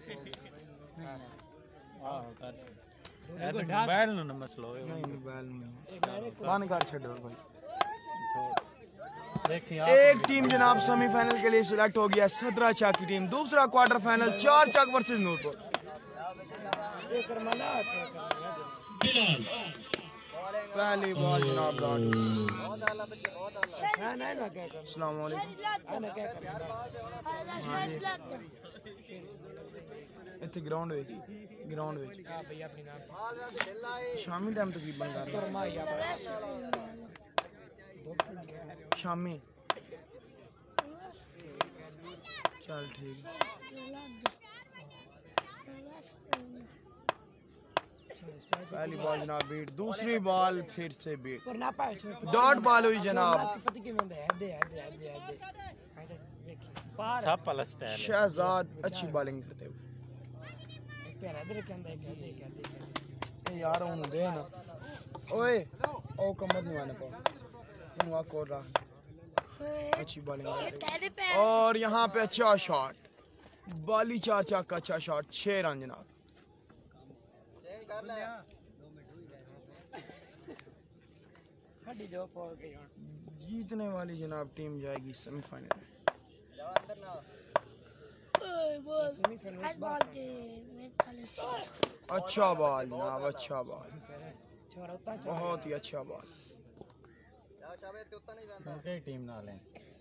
Speaker 4: हां कर ए तो मोबाइल नु न मसलो है।
Speaker 1: नहीं मोबाइल नहीं बंद कर छो भाई।
Speaker 4: देखिए
Speaker 1: एक टीम जनाब सेमीफाइनल के लिए सिलेक्ट हो गया, सत्रह चाक की टीम। दूसरा क्वार्टर फाइनल चार चाक वर्सेस नूरपुर।
Speaker 6: एक मना
Speaker 2: बिलाल
Speaker 1: पहली बॉल जनाब डॉट।
Speaker 6: ना ना ना क्या कर
Speaker 1: अस्सलाम वालेकुम।
Speaker 6: ना क्या कर
Speaker 1: ਇੱਥੇ ਗਰਾਊਂਡ ਵਿੱਚ ਗਰਾਊਂਡ ਵਿੱਚ
Speaker 6: हां भैया अपनी नाम
Speaker 1: ਸ਼ਾਮੀ ਟਾਈਮ ਤਕਰੀਬਨ ਕਰ ਰਹੇ
Speaker 6: तोरमा या
Speaker 1: ਸ਼ਾਮੀ ਚੱਲ ਠੀਕ
Speaker 6: स्टार्ट
Speaker 1: पहली बॉल जनाब बीट, दूसरी बॉल फिर से बीट, डॉट बॉल हुई जनाब।
Speaker 4: सब प्लस स्टाइल
Speaker 1: शहजाद अच्छी बॉलिंग करते हुए यार उन दे ना ओए ओ कमर नहीं आने पाओ उन वहां कोर रहा अच्छी बॉलिंग और यहाँ पे अच्छा शॉट, बाली चार चाक का अच्छा शॉट, छह रन जनाब। जीतने वाली जनाब टीम जाएगी सेमीफाइनल में। अच्छा बॉल जनाब, अच्छा बॉल, बहुत ही अच्छा बॉल।
Speaker 4: टीम ना लें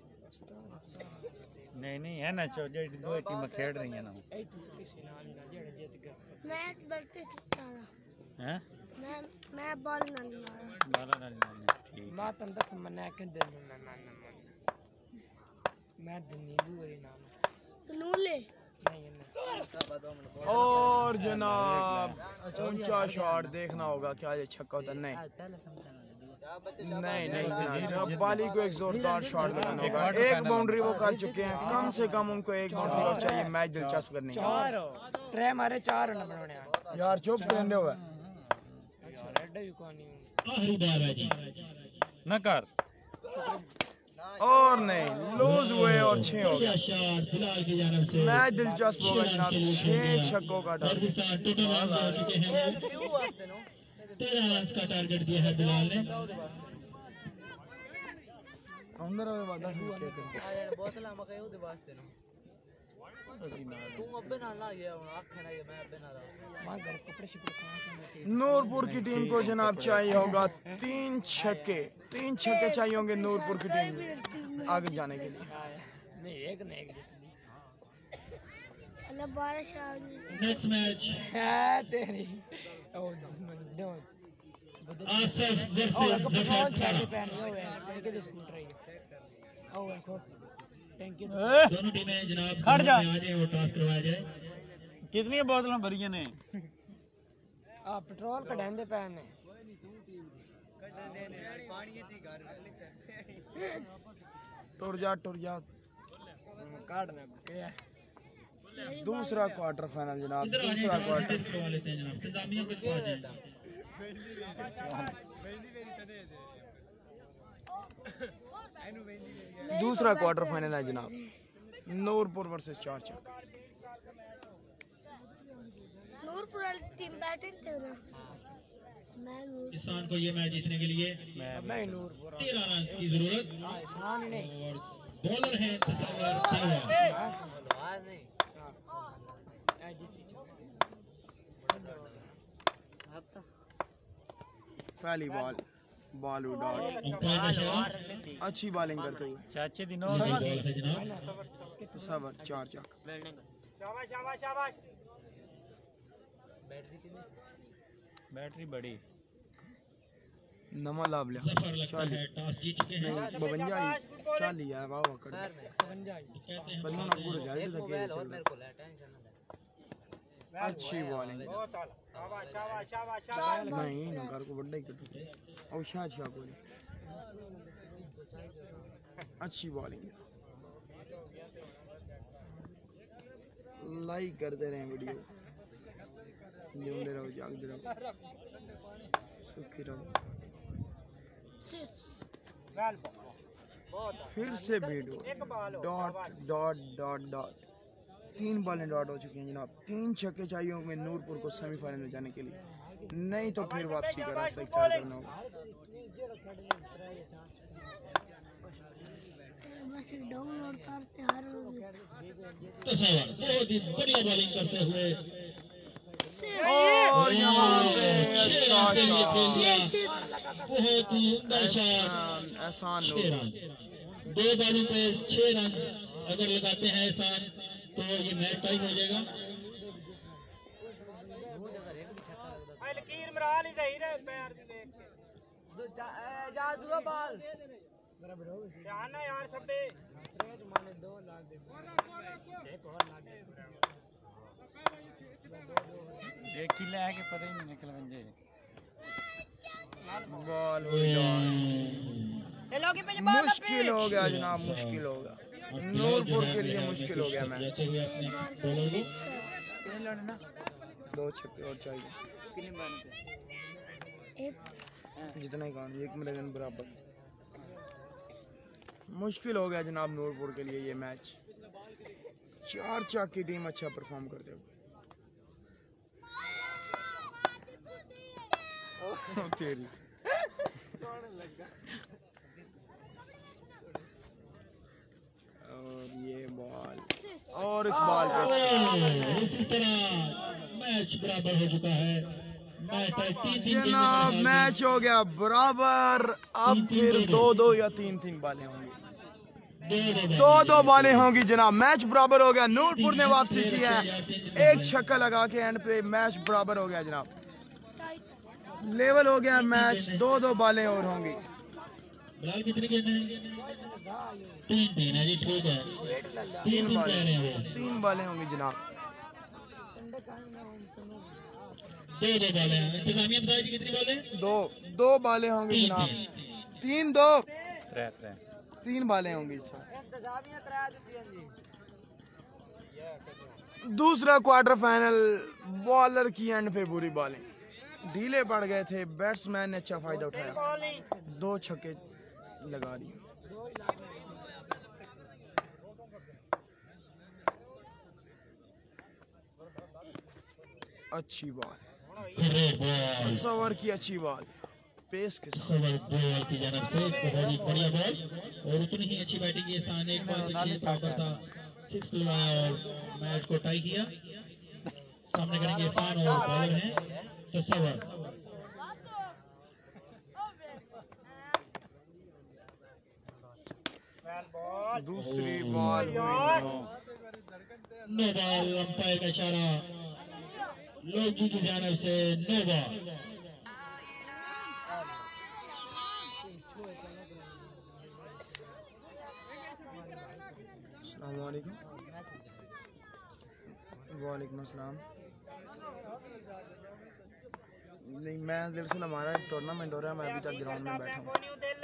Speaker 4: नहीं नहीं है ना जो दो टीम खेल रही है ना
Speaker 3: मैच बढ़ते
Speaker 4: हैं
Speaker 3: मैं मैं बॉल ना लूंगा
Speaker 4: बाला ना ठीक
Speaker 6: मैं तो दस मना के दे ना ना ना मैं नींबू वाली नाम
Speaker 3: नू ले
Speaker 6: नहीं ना
Speaker 1: और जनाब ऊंचा शॉट देखना होगा क्या ये छक्का होता नहीं नहीं नहीं जनाब, बाली को एक जोरदार शॉट लगाना होगा। एक बाउंड्री वो कर चुके हैं, कम से कम उनको एक बाउंड्री और चाहिए मैच दिलचस्प करने के लिए।
Speaker 6: चार त्रै मारे चार रन बनाने
Speaker 1: यार चुप करने हुआ
Speaker 2: आखिरी बार है जी
Speaker 4: न कर
Speaker 1: और नहीं लूज हुए और छह हो गए।
Speaker 2: शॉट फिलहाल की जानब से
Speaker 1: मैच दिलचस्प होगा जनाब, छह छक्कों का टारगेट।
Speaker 2: पाकिस्तान टोटल रन हो चुके हैं तेरह रन का टारगेट दिया है बिलाल ने।
Speaker 1: अंदर आवे वादा से क्या करें
Speaker 7: बोतल मकई ਉਹਦੇ ਵਾਸਤੇ ਨੂੰ तू अब्बे ना ना ये आंखें ना ये मैं अब्बे ना
Speaker 6: मां घर कपड़े शिपड़े कहां के
Speaker 1: नूरपुर की टीम को जनाब चाहिए होगा तीन छक्के, तीन छक्के चाहिए होंगे नूरपुर की टीम आगे जाने के लिए।
Speaker 6: नहीं एक नहीं एक
Speaker 3: अल्लाह बारिश आ गई
Speaker 2: नेक्स्ट मैच
Speaker 6: है तेरी ओ दो
Speaker 2: आसिफ वर्सेस
Speaker 6: पेट्रोल
Speaker 2: जफर
Speaker 6: छाटे पहने हुए हैं के स्कूटर है ओ देखो थैंक यू
Speaker 2: दोनों टीमें जनाब
Speaker 4: खड़ जा।
Speaker 2: आ जाए और टॉस करवाया जाए।
Speaker 4: कितनी बोतलें भरी ने
Speaker 6: आ पेट्रोल कढांदे पहने
Speaker 1: टुर जा टुर जा।
Speaker 6: काटना क्या
Speaker 1: दूसरा क्वार्टर फाइनल जनाब,
Speaker 2: इधर आ
Speaker 1: दूसरा
Speaker 2: जाए
Speaker 1: क्वार्टर
Speaker 2: करवा लेते हैं जनाब इंतजामिया को पहुंच जाए।
Speaker 1: दूसरा क्वार्टर फाइनल है जनाब, नूरपुर वर्सेस चार चक।
Speaker 3: नूरपुर वाली टीम बैटिंग थे ना मैं नूर
Speaker 2: किसान को ये मैच जीतने के लिए
Speaker 6: मैं नूरपुर
Speaker 2: तेरह रन की जरूरत
Speaker 6: आसान ही नहीं
Speaker 2: और बॉलर है तसव्वुर चलवा।
Speaker 7: आज नहीं
Speaker 1: पहली बॉल बॉल डॉट,
Speaker 2: अंपायर का इशारा
Speaker 1: अच्छी बॉलिंग करते हुए
Speaker 4: चाचे दिनों
Speaker 2: बॉल है जनाब
Speaker 1: सबर चार चक।
Speaker 6: शाबाश शाबाश शाबाश
Speaker 7: बैटरी कितनी
Speaker 4: बैटरी बड़ी
Speaker 1: नमा लाभ लिया
Speaker 2: जफर लगता
Speaker 1: चाली
Speaker 2: है टॉस जीत चुके हैं।
Speaker 1: नहीं बवंजा ही चाली है वाह वाह कर
Speaker 6: बन जाए
Speaker 2: कहते हैं
Speaker 1: बन्नू ना पूरे जाए तो
Speaker 7: मोबाइल और
Speaker 1: चल
Speaker 7: मेरे को ले टेंशन ना ले
Speaker 1: अच्छी बॉलिंग
Speaker 6: शाबाश शाबाश शाबाश शाबाश
Speaker 1: नहीं नगर को बड़ा ही कटू और शाह शाह कोहली अच्छी बॉलिंग लाइक करते रहे वीडियो, जिंदे रहो जागते रहो सुखी रहो। फिर से video dot dot dot dot तीन बॉलें डॉट हो चुकी हैं जनाब, तीन छक्के चाहिए होंगे नूरपुर को सेमीफाइनल में जाने के लिए, नहीं तो फिर वापसी का रास्ता इख्तियार करना होगा।
Speaker 3: बस एक डाउनलोड करते हर रोज
Speaker 2: तसव्वुर बहुत ही बढ़िया बॉलिंग करते हुए
Speaker 1: और यहाँ पे अच्छा
Speaker 2: के लिए
Speaker 1: शॉट,
Speaker 2: खेल दिया बहुत ही उम्दा शॉट।
Speaker 1: एहसान एहसान
Speaker 2: छह
Speaker 1: लोग
Speaker 2: रन दो बॉलों पे छह रन अगर लगाते हैं एहसान तो ये मैच टाइम हो जाएगा।
Speaker 6: लकीर मरा ली सही रे पैर दी देख के
Speaker 7: जा दूगा बाल
Speaker 6: बराबर हो गई आना यार सबे तेज माने दो लाख दे एक और लाख दे
Speaker 4: एक किला है कि पता ही नहीं निकल बन जाए
Speaker 1: बॉल हुई डॉट। मुश्किल हो गया जनाब, मुश्किल हो गया नूरपुर के लिए, मुश्किल हो गया मैच। दो छक्के और चाहिए, जितना ही काम, एक मेरे दिन बराबर। मुश्किल हो गया जनाब नूरपुर के लिए ये मैच। चार चाक की टीम अच्छा परफॉर्म करते हुए। तेरी और ये बॉल और इस बॉल पे
Speaker 2: इसी तरह मैच बराबर हो चुका है।
Speaker 1: जनाब मैच हो गया बराबर। अब फिर दो दो या तीन तीन बालें होंगी, दो दो बालें होंगी जनाब। मैच बराबर हो गया, नूरपुर ने वापसी की है। एक छक्का लगा के एंड पे मैच बराबर हो गया जनाब। लेवल हो गया मैच, दो दो बालें और होंगी।
Speaker 2: बिलाल कितनी गेंद है? तीन तीन है जी, ठीक है। तीन बालें,
Speaker 1: तीन बालें होंगी जनाब।
Speaker 2: दो दो बालें हैं। इंतजामिया बताइए जी कितनी बालें?
Speaker 1: दो दो बालें होंगी जनाब। तीन दो
Speaker 4: त्रै त्रै
Speaker 1: तीन बालें होंगी। दूसरा क्वार्टर फाइनल, बॉलर की एंड पे बुरी बॉलिंग, ढीले पड़ गए थे, बैट्समैन ने अच्छा फायदा उठाया, दो छक्के लगा दिए। अच्छी बॉल, सवर की अच्छी बॉल, पेस के साथ
Speaker 2: की जानब से बहुत ही बढ़िया बॉल और उतनी ही अच्छी बैटिंग के साथ एक बार छह बराबर था, सिक्स लगाया और मैच को टाई किया। सामने करेंगे इरफान और बॉलर हैं तो सवर।
Speaker 1: दूसरी बॉल
Speaker 2: नो बॉल, अंपायर का इशारा लोग जी की जानब से नो बॉल।
Speaker 1: अस्सलाम वालेकुम। वालेकुम अस्सलाम। नहीं, मैं दरअसल हमारा टूर्नामेंट हो रहा है, मैं अभी तक ग्राउंड में बैठा हूँ।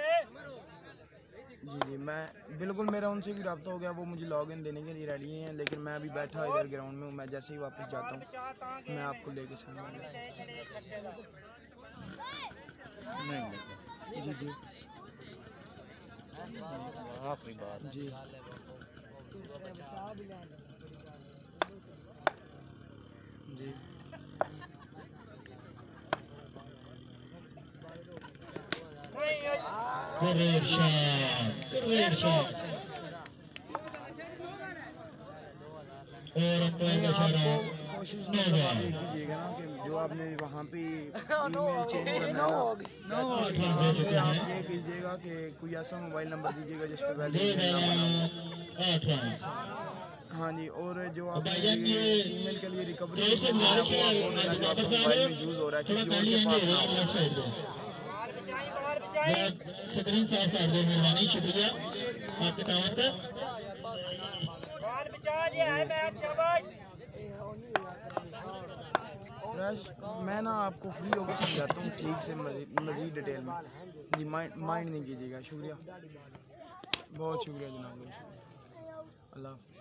Speaker 1: जी जी, मैं बिल्कुल, मेरा उनसे भी रब्ता हो गया, वो मुझे लॉग इन देने के लिए रेडी हैं, लेकिन मैं अभी बैठा इधर ग्राउंड में हूँ। मैं जैसे ही वापस जाता हूँ मैं आपको लेके सामने जी जी
Speaker 4: आखिरी बात
Speaker 1: जी। जी
Speaker 2: Great shot, great shot. और अंपायर का इशारा
Speaker 1: कोशिश
Speaker 2: नो बॉल।
Speaker 1: ये कीजिएगा ना कि जो आपने वहाँ पे ईमेल चेंज करना है,
Speaker 2: आठ रन हो
Speaker 1: वहाँ पे
Speaker 2: चुके
Speaker 1: आप
Speaker 2: हैं।
Speaker 1: ये कीजिएगा कि कोई ऐसा मोबाइल नंबर दीजिएगा जिस पे
Speaker 2: दो
Speaker 1: वैलिड
Speaker 2: बॉल आठ रन।
Speaker 1: हाँ जी। और जो आप
Speaker 2: भाईजान ये
Speaker 1: ईमेल के लिए रिकवरी
Speaker 2: जोर से बारिश है,
Speaker 1: जो आपके मोबाइल में यूज़ हो रहा है
Speaker 2: थोड़ा
Speaker 1: किसी
Speaker 2: कर
Speaker 1: और के
Speaker 2: लेंगे
Speaker 1: पास ना हो।
Speaker 2: लेफ्ट साइड पे। स्क्रीन साफ कर दो मेहरबानी, शुक्रिया आपके तावन का।
Speaker 1: फ्रेश मैं ना आपको फ्री होकर समझाता हूँ ठीक से, मजीद मजीद डिटेल में जी। माइंड माइंड नहीं कीजिएगा। शुक्रिया, बहुत शुक्रिया जनाब, बहुत शुक्रिया। अल्लाह हाफ़िज़।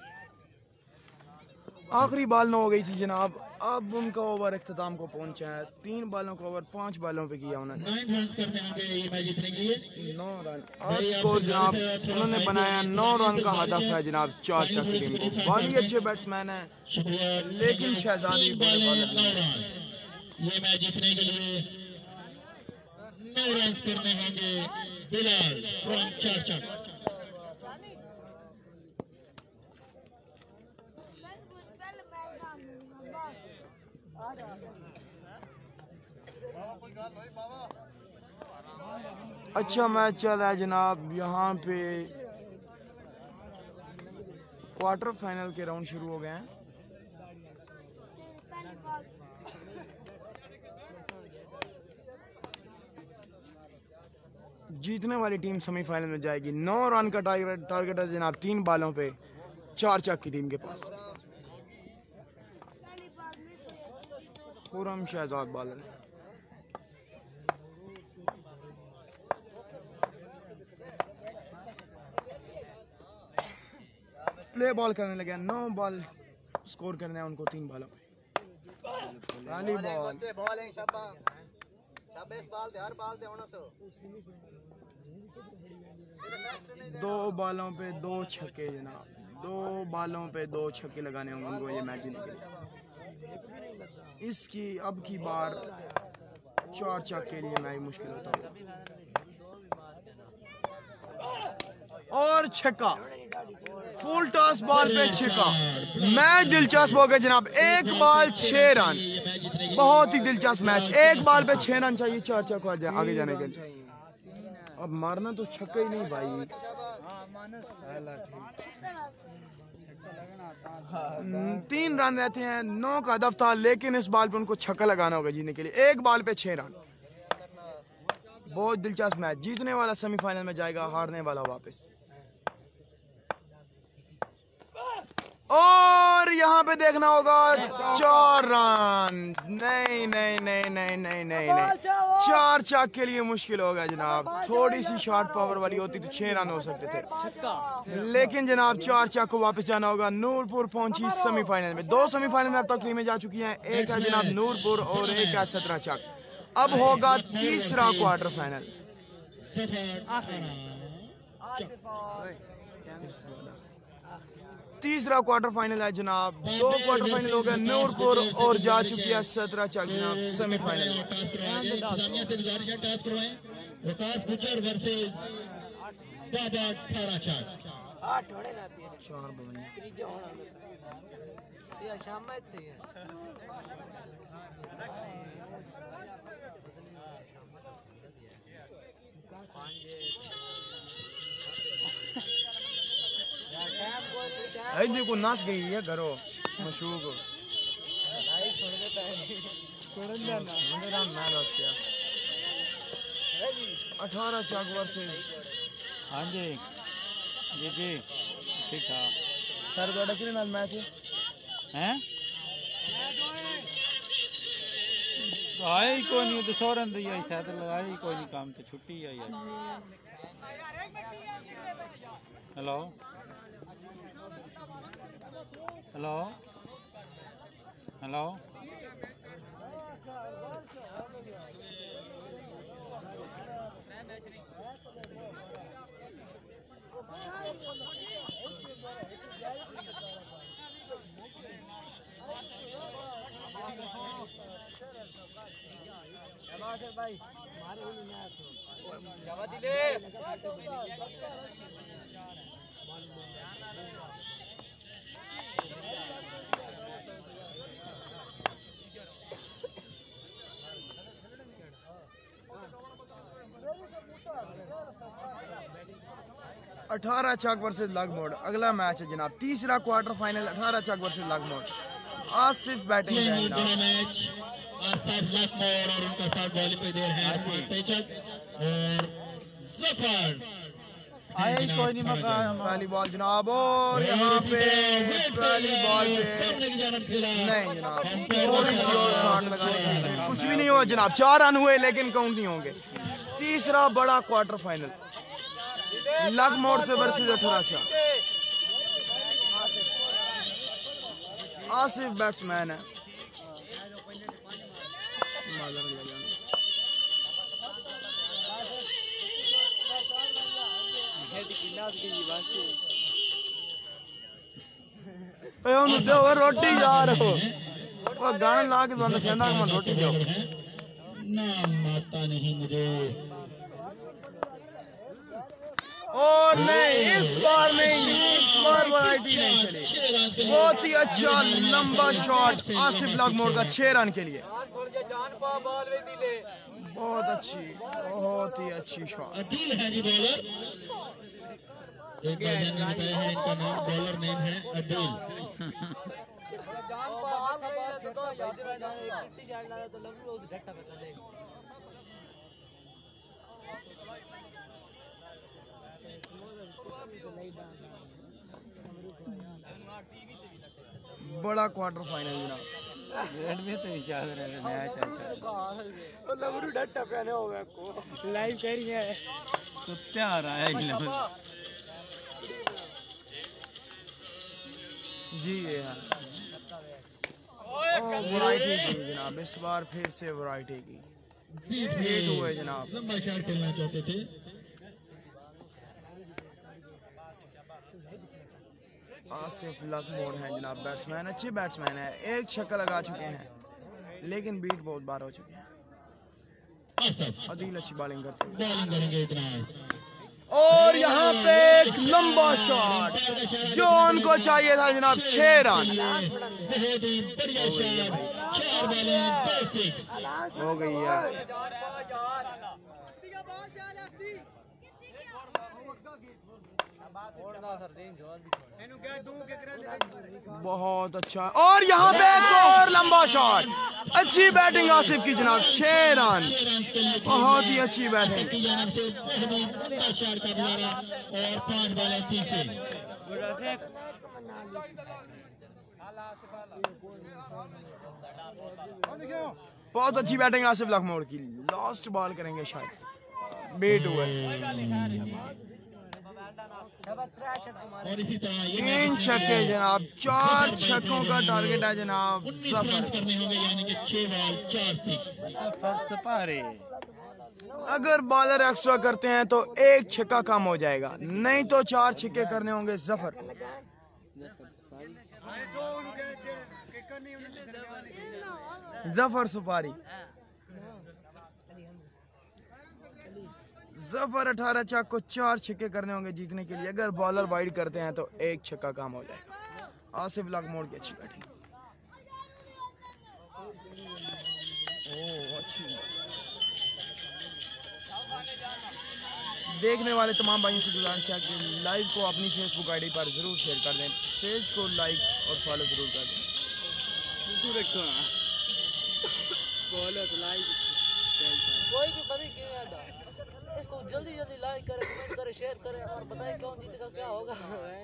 Speaker 1: आखिरी बॉल न हो गई थी जनाब। अब उनका ओवर अख्ताम को पहुंचा है। तीन बालों का ओवर पांच बालों पे किया उन्होंने।
Speaker 2: नाइन रन करने होंगे ये मैच जीतने के लिए।
Speaker 1: नौ रन आज स्कोर जनाब उन्होंने बनाया। नौ रन का हदफ है जनाब चार चार की टीम को। बाली अच्छे बैट्समैन हैं
Speaker 2: शुक्रिया।
Speaker 1: लेकिन शहजादी
Speaker 2: तीन
Speaker 1: बड़े
Speaker 2: बॉलें,
Speaker 1: बॉलर
Speaker 2: नौ
Speaker 1: नहीं।
Speaker 2: रन। ये मैच जीतने के लिए नौ रन करने होंगे बिलाल फ्रॉम चारचक।
Speaker 1: अच्छा मैच चल रहा है जनाब। यहाँ पे क्वार्टर फाइनल के राउंड शुरू हो गए हैं। जीतने वाली टीम सेमीफाइनल में जाएगी। नौ रन का टारगेट टारगेट है जनाब तीन बालों पे चार चक की टीम के पास। Khurram Shahzad bowler. Play ball करने लगे, नौ बॉल स्कोर करने हैं उनको तीन बॉलों में। पहली बॉल दो बॉलों पे दो छक्के जनाब, दो बॉलों पे दो छक्के लगाने होंगे उनको ये मैच जीतने के लिए। इसकी अब की बार चार छक्के के लिए मैच मुश्किल होता है। और छक्का, फुल टॉस बॉल पे छक्का, मैच दिलचस्प हो गया जनाब। एक बॉल छह रन, बहुत ही दिलचस्प मैच। एक बॉल पे छह रन चाहिए चार छक्कों आगे जाने के लिए। अब मारना तो छक्का ही नहीं भाई। तीन रन रहते हैं, नौ का हदफ था, लेकिन इस बॉल पे उनको छक्का लगाना होगा जीतने के लिए। एक बॉल पे छह रन, बहुत दिलचस्प मैच। जीतने वाला सेमीफाइनल में जाएगा, हारने वाला वापस। और यहाँ पे देखना होगा चार रन। नहीं नहीं नहीं नहीं नहीं नहीं नहीं चार चाक के लिए मुश्किल होगा जनाब। थोड़ी सी शॉर्ट पावर वाली होती तो छह रन हो सकते थे, लेकिन जनाब चार चाक को वापस जाना होगा। नूरपुर पहुंची सेमीफाइनल में। दो सेमीफाइनल में अब तक टीमें जा चुकी हैं, एक है जनाब नूरपुर और एक है सत्रह चाक। अब होगा तीसरा क्वार्टर फाइनल। तीसरा क्वार्टर फाइनल है जनाब। दो क्वार्टर फाइनल हो गए, नूरपुर और जा चुकी है सत्रह चाक जनाब सेमीफाइनल में। को नाच गई है घरों मशहूर को अठारह चाक वर्सेस।
Speaker 4: हाँ जी जी जी ठीक था
Speaker 1: सर। बड़ा कितने नाल मैच है
Speaker 4: हैं? आई कोई नहीं तो सौ रन दी आई शायद लगाई कोई नहीं, काम तो छुट्टी आई है। हेलो हेलो हेलो
Speaker 7: भाई
Speaker 1: अठारह चाक वर्सेस लागमोड़ अगला मैच है जनाब। तीसरा क्वार्टर फाइनल अठारह चाक वर्सेस लागमोड़। आसिफ बैटिंग है जनाब।
Speaker 2: आसिफ लागमोड़ और उनका साथ बॉलिंग पे दे रहे हैं पेचक और जफर।
Speaker 4: आई कोई नहीं मकान।
Speaker 1: पहली बॉल जनाब और यहाँ पे पहली बॉल पे नहीं जनाब, थोड़ी सी और शॉट लगाने की कुछ भी नहीं हुआ जनाब। चार रन हुए लेकिन काउंट नहीं होंगे। तीसरा बड़ा क्वार्टर फाइनल लागमोड़ से वर्सेस अठारह चाक। आसिफ बैट्समैन है। रोटी जा रहे हो गाना ला के दोनों सेंधा मन रोटी दो
Speaker 2: नाम आता नहीं मुझे।
Speaker 1: और नहीं इस बार नहीं, इस बार वैरायटी नहीं चली। बहुत ही अच्छा लंबा शॉट आसिफ लागमोड़ का छह रन के लिए। बहुत अच्छी बहुत ही अच्छी शॉट।
Speaker 2: अदील है जी बॉलर, एक बयान में बताया है इनका नाम बॉलर नेम है अदील।
Speaker 1: बड़ा क्वार्टर फाइनल जनाब।
Speaker 4: रेड में तो विशाल रहे मैच ऐसा
Speaker 6: लवरू डट्टा पहने हो गए को लाइव कर रही है
Speaker 4: कुत्ते आ रहा है।
Speaker 1: जी ये है वैरायटी की जनाब, इस बार फिर से वैरायटी की हिट हुए जनाब।
Speaker 2: लंबा शॉट खेलना चाहते थे।
Speaker 1: आसिफ लकमोड़ है जनाब, बैट्समैन अच्छे बैट्समैन है, एक छक्का लगा चुके हैं लेकिन बीट बहुत बार हो चुके हैं। अदील अच्छी बॉलिंग करते हैं
Speaker 2: बॉलिंग करेंगे इतना
Speaker 1: और यहाँ पे एक लंबा शॉट जो उनको चाहिए था जनाब, छह रन
Speaker 2: बहुत ही बढ़िया शॉट, चार बॉलें दो सिक्स
Speaker 1: हो गई है। बहुत अच्छा और यहाँ पे एक और लंबा शॉट, अच्छी बैटिंग आसिफ की जनाब, छह रन, बहुत ही अच्छी बैटिंग।
Speaker 2: की जानिब से बहुत ही लंबा शॉट का गुजारा और पांच बॉलें तीन सिक्स।
Speaker 1: बहुत अच्छी बैटिंग आसिफ लकमोड़ की, लास्ट बॉल करेंगे शायद, बेट हुए
Speaker 2: और इसी तरह ये
Speaker 1: तीन छक्के जनाब, चार छक्कों का टारगेट है जनाब।
Speaker 2: उन्नीस रन करने होंगे यानी कि छह बॉल चार सिक्स।
Speaker 1: अगर बॉलर एक्स्ट्रा करते हैं तो एक छक्का कम हो जाएगा, नहीं तो चार छक्के करने होंगे जफर। जफर सुपारी जफर अठारह छक्के को चार छक्के करने होंगे जीतने के लिए। अगर बॉलर वाइड करते हैं तो एक छक्का कम हो जाएगा। आसिफ लकमोड़ की अच्छी बैटिंग, ओह अच्छी। देखने वाले तमाम भाइयों से गुजारिश है कि लाइव को अपनी फेसबुक आईडी पर जरूर शेयर कर दें, पेज को लाइक और फॉलो जरूर कर दें।
Speaker 7: कोई भी बड़ी क्यों याद आ इसको जल्दी जल्दी लाइक करे, कमेंट करे, शेयर करे और बताए कौन जीतेगा, क्या होगा।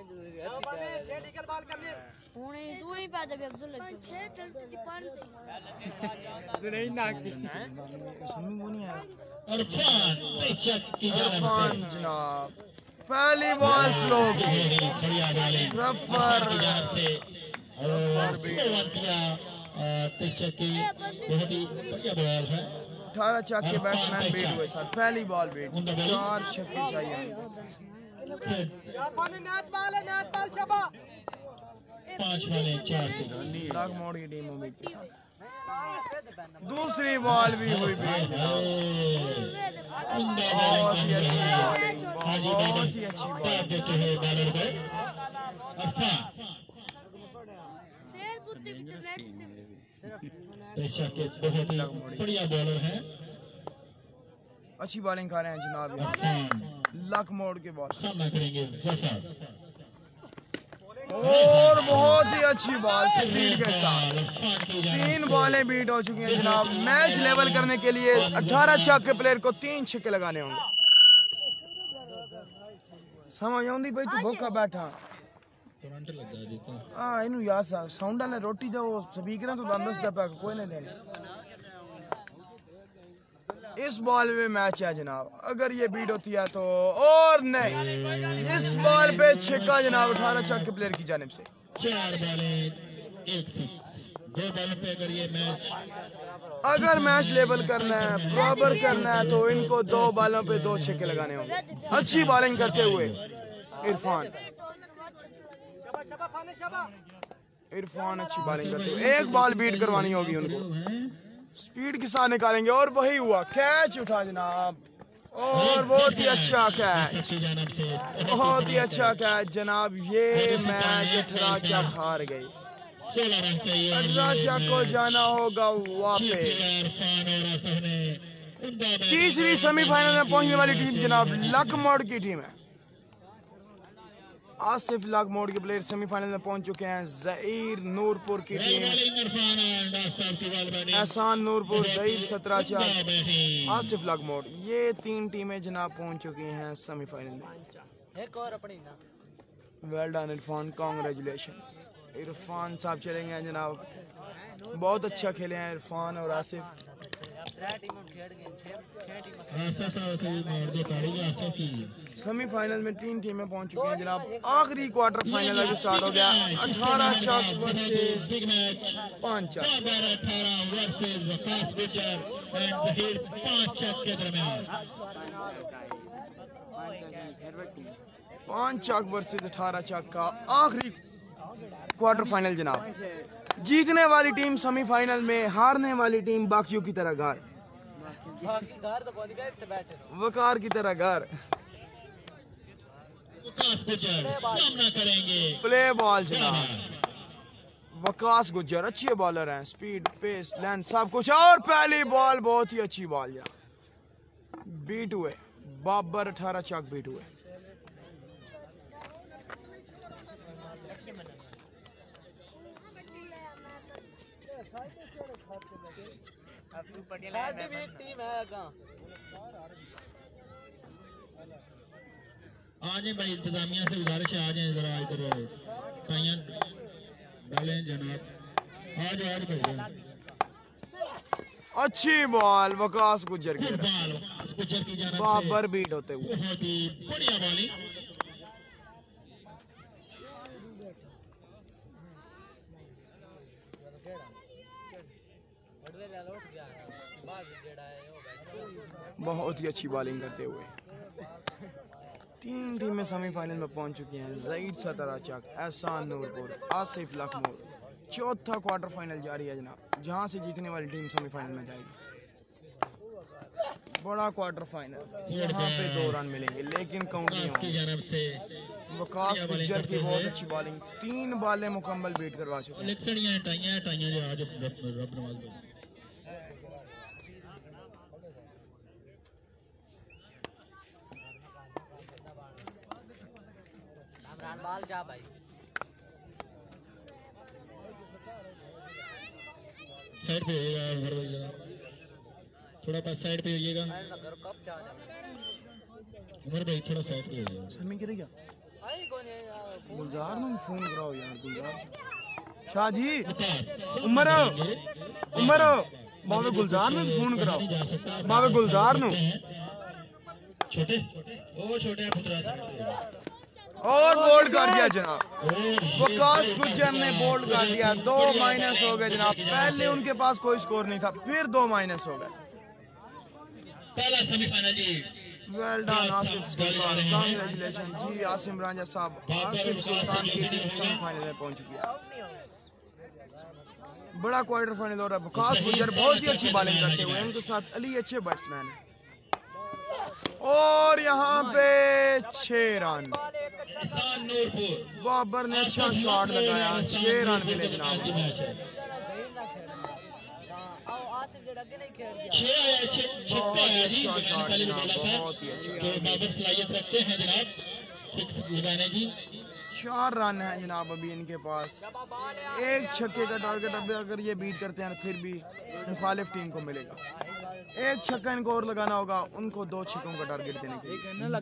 Speaker 3: हुने तू ही पा दे अब्दुल छह चलते थी पांच से
Speaker 6: नहीं ना की
Speaker 1: समझ वो नहीं आया।
Speaker 2: इरफान बेशक की जानिब
Speaker 1: इरफान जनाब पहली बॉल स्लो की,
Speaker 2: बढ़िया बॉलिंग
Speaker 1: जफर
Speaker 2: की जानिब से और स्लो वन किया बेशक की बहुत ही बढ़िया बॉल है।
Speaker 1: अठारह छक्के बैट्समैन बीट हुए सर, पहली बॉल बीट, चार छक्के चाहिए।
Speaker 2: पांच बॉलें चार सिक्स।
Speaker 1: लकमोड़ की टीम उम्मीद के साथ दूसरी बॉल भी हुई बीट, बहुत ही अच्छी बॉलिंग, बहुत ही अच्छी बॉलिंग।
Speaker 2: देते हुए बॉलर को इरफान बेशक के बहुत ही बढ़िया बॉलर है।
Speaker 1: अच्छी बॉलिंग कर रहे हैं जनाब यहाँ लकमोड़ के बॉल
Speaker 2: सामना करेंगे जफर
Speaker 1: और बहुत ही अच्छी बॉल स्पीड के साथ। तीन बॉलें बीट हो चुकी हैं जनाब। मैच लेवल करने के लिए अठारह छक्के प्लेयर को तीन छक्के लगाने होंगे। समझ आउंदी भाई, तू भूखा बैठा हाँ इनू यार साउंड वाले रोटी जो स्पीकर तो दस दफा कोई नहीं देने। इस बॉल में मैच है जनाब, अगर ये बीट होती है तो और नहीं, इस बॉल पे छक्का जनाब अठारह छक्के प्लेयर की जानिब से।
Speaker 2: चार बॉलें एक सिक्स। दो बॉलों पे अगर ये मैच
Speaker 1: अगर मैच लेवल करना है, बराबर करना है तो इनको दो बॉलों पे दो छक्के लगाने होंगे। अच्छी बॉलिंग करते हुए इरफान इरफान अच्छी बॉलिंग करते हुए एक बॉल बीट करवानी होगी उनको, स्पीड के साथ निकालेंगे और वही हुआ, कैच उठा जनाब और बहुत ही अच्छा कैच, बहुत ही अच्छा कैच जनाब। ये मैच अठारह छक्के हार गई, अठारह छक्के को जाना होगा वापस। तीसरी सेमीफाइनल में पहुंचने वाली टीम जनाब लकमोड़ की टीम है। आसिफ लकमोड़ के प्लेयर सेमीफाइनल में पहुंच चुके हैं। ज़हीर नूरपुर की टीम, एहसान नूरपुर, ज़हीर सत्रह चार, आसिफ लकमोड़, ये तीन टीमें जनाब पहुंच चुकी हैं सेमीफाइनल में।
Speaker 7: एक और अपनी ना
Speaker 1: well done Irfan, congratulation. Irfan साहब चलेंगे जनाब, बहुत अच्छा खेले हैं इरफान और आसिफ। सेमीफाइनल में तीन टीमें पहुंच चुकी हैं जनाब। आखिरी क्वार्टर फाइनल अभी स्टार्ट हो गया। अठारह छक वर्सेस
Speaker 2: बिग मैच
Speaker 1: पांच छक।
Speaker 2: अठारह वर्सेस वकास गुज्जर एंड जहीर पांच छक के दरमियान।
Speaker 1: पांच चक वर्सेस अठारह चक का आखिरी क्वार्टर फाइनल जनाब। जीतने वाली टीम सेमीफाइनल में, हारने वाली टीम बाकियों की तरह घर, वकार की तरह घर।
Speaker 2: वकास गुज्जर सामना करेंगे।
Speaker 1: प्ले बॉल जनाब। वकास गुज्जर अच्छे बॉलर हैं, स्पीड, पेस, लेंथ सब कुछ। और पहली बॉल बहुत ही अच्छी बॉल जनाब, बीट हुए बाबर। अठारह चक बीट हुए।
Speaker 7: साथ भी एक टीम है कहाँ?
Speaker 2: आ जाए भाई, इंतजामिया से गुजारिश है, आ जाए जरा इधर टाइयां डालें जनाब। आ जाओ आज भाई।
Speaker 1: अच्छी बॉल वकास गुज्जर की तरफ
Speaker 2: बॉल
Speaker 1: से।
Speaker 2: गुज्जर की जानिब से
Speaker 1: बाबर बीट होते हुए।
Speaker 2: बहुत ही बढ़िया बॉलिंग।
Speaker 1: बहुत ही अच्छी बॉलिंग करते हुए। तीन टीमें सेमीफाइनल में पहुंच चुकी हैं। ज़ईद सतरा चक, एहसान नूरपुर, आसिफ लखनऊ। चौथा क्वार्टर फाइनल जारी है जनाब, जहां से जीतने वाली टीम सेमीफाइनल में जाएगी। बड़ा क्वार्टर फाइनल, यहाँ पे दो रन मिलेंगे लेकिन काउंट नहीं
Speaker 2: की
Speaker 1: होंगे।
Speaker 2: जानिब से
Speaker 1: वकास गुज्जर की बहुत अच्छी बॉलिंग, तीन बॉलें मुकम्मल बीट करवा चुके हैं।
Speaker 2: इलेक्शनियां टाइयां टाइयां जो आज रब रब नवाज दो।
Speaker 7: बाल जा भाई।
Speaker 2: साइड पे होइएगा उमर भाई, जरा थोड़ा पास साइड पे होइएगा।
Speaker 7: कब जा
Speaker 2: उमर भाई थोड़ा साइड पे होइएगा।
Speaker 1: समी गिर गया।
Speaker 7: आई कौन है यार?
Speaker 1: गुलजार ने फोन कराओ यार। गुलजार शाह जी,
Speaker 2: वकास
Speaker 1: उमर उमर बाबे गुलजार ने फोन कराओ। बाबे गुलजार नु
Speaker 2: छोटे ओ छोटे पुत्रा से
Speaker 1: और बोल्ड कर दिया जनाब। वकास गुज्जर ने बोल्ड कर दिया। दो माइनस हो गए जनाब। पहले उनके पास कोई स्कोर नहीं था, फिर दो माइनस हो गए।
Speaker 2: पहला सेमीफाइनल जी।
Speaker 1: Well done Asif Sultan, congratulation जी आसिम रांझा साहब। आसिफ सुल्तान की टीम सेमीफाइनल में पहुंच चुकी है। बड़ा क्वार्टर फाइनल हो रहा है। वकास गुज्जर बहुत ही अच्छी बॉलिंग करते हुए, उनके साथ अली अच्छे बैट्समैन हैं। और यहाँ पे छह रन। बाबर ने अच्छा शॉट लगाया, छह रन मिले जनाब। अच्छा शॉट जनाब, बहुत ही अच्छा। चार रन है जनाब अभी इनके पास। एक छक्के का टारगेट अभी अगर ये बीट करते हैं फिर भी मुखालिफ टीम को मिलेगा। एक छक्का इनको और लगाना होगा, उनको दो छक्कों का टारगेट देने के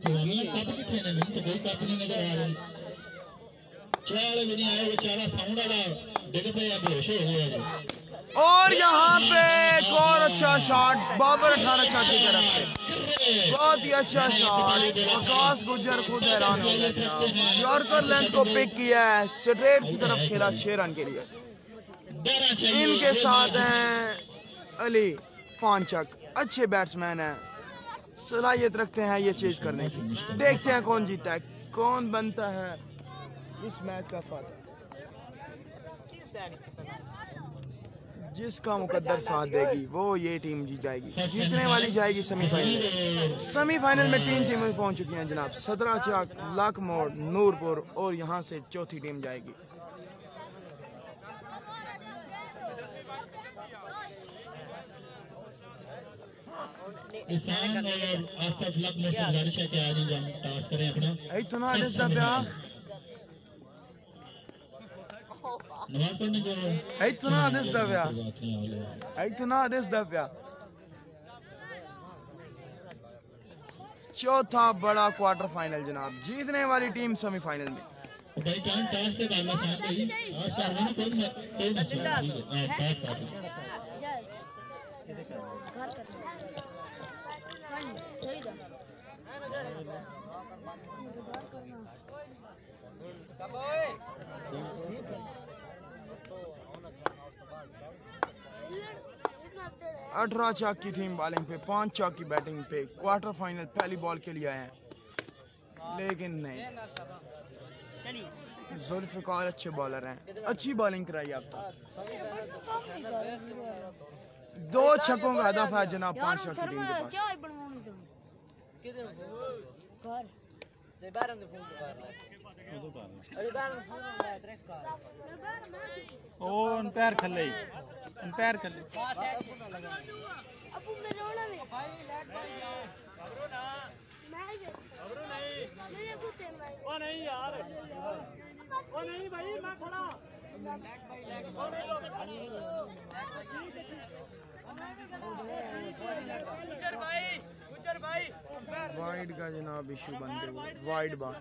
Speaker 1: लिए। और यहाँ पे एक और अच्छा शॉट बाबर अठारह छक की तरफ से। बहुत ही अच्छा शॉट। वकास गुज्जर खुद हैरान हो गए जनाब। यॉर्कर लेंथ को पिक किया है, स्ट्रेट की तरफ खेला छह रन के लिए। इनके साथ हैं अली पांच चक, अच्छे बैट्समैन हैं, सलाहियत रखते हैं ये चेज करने की। देखते हैं कौन जीता है, कौन बनता है इस मैच का फातह। जिसका मुकद्दर साथ देगी वो ये टीम जीत जाएगी। जीतने वाली जाएगी सेमीफाइनल। सेमीफाइनल में तीन टीमें पहुंच चुकी हैं जनाब। सदरा चक, लाखमोड़, नूरपुर और यहाँ से चौथी टीम जाएगी।
Speaker 2: किसान और आसिफ लखनऊ से गुजारिश है कि आज हम टास्क करें अपना।
Speaker 1: ऐ तो ना आदेश दा प्या
Speaker 2: नमाज पढ़ने को
Speaker 1: ऐ तो ना आदेश दा प्या ऐ तो ना आदेश दा प्या। चौथा बड़ा क्वार्टर फाइनल जनाब। जीतने वाली टीम सेमीफाइनल में।
Speaker 2: भाई टाइम टास्क के करना साथ ही आज का होना कोई मत कोई मसला नहीं है। टास्क
Speaker 3: घर करना सही था
Speaker 1: अठारह चाक की टीम बॉलिंग पे, पांच चाक की बैटिंग पे। क्वार्टर फाइनल पहली बॉल के लिए आए हैं, लेकिन नहीं। जुल्फिकार अच्छे बॉलर हैं, अच्छी बॉलिंग कराई आप तो। दो छक्कों का हदफ है जनाब पांच चाक की टीम के पास।
Speaker 3: क्या बनवानी तुम घर
Speaker 7: जे बारम दे फोन कर अरे बारम फोन मैं ट्रैक कर
Speaker 6: ओ अंपायर खले अंपायर खले
Speaker 3: अबू मेरे रोना में भाई लेट भाई खबरो ना मैं खबरो नहीं मेरे को टेम भाई ओ नहीं यार ओ नहीं भाई मैं खड़ा लेट भाई लेट गुजर भाई गुजर भाई
Speaker 1: वाइड का जनाब इशू बनते हुए, वाइड बार।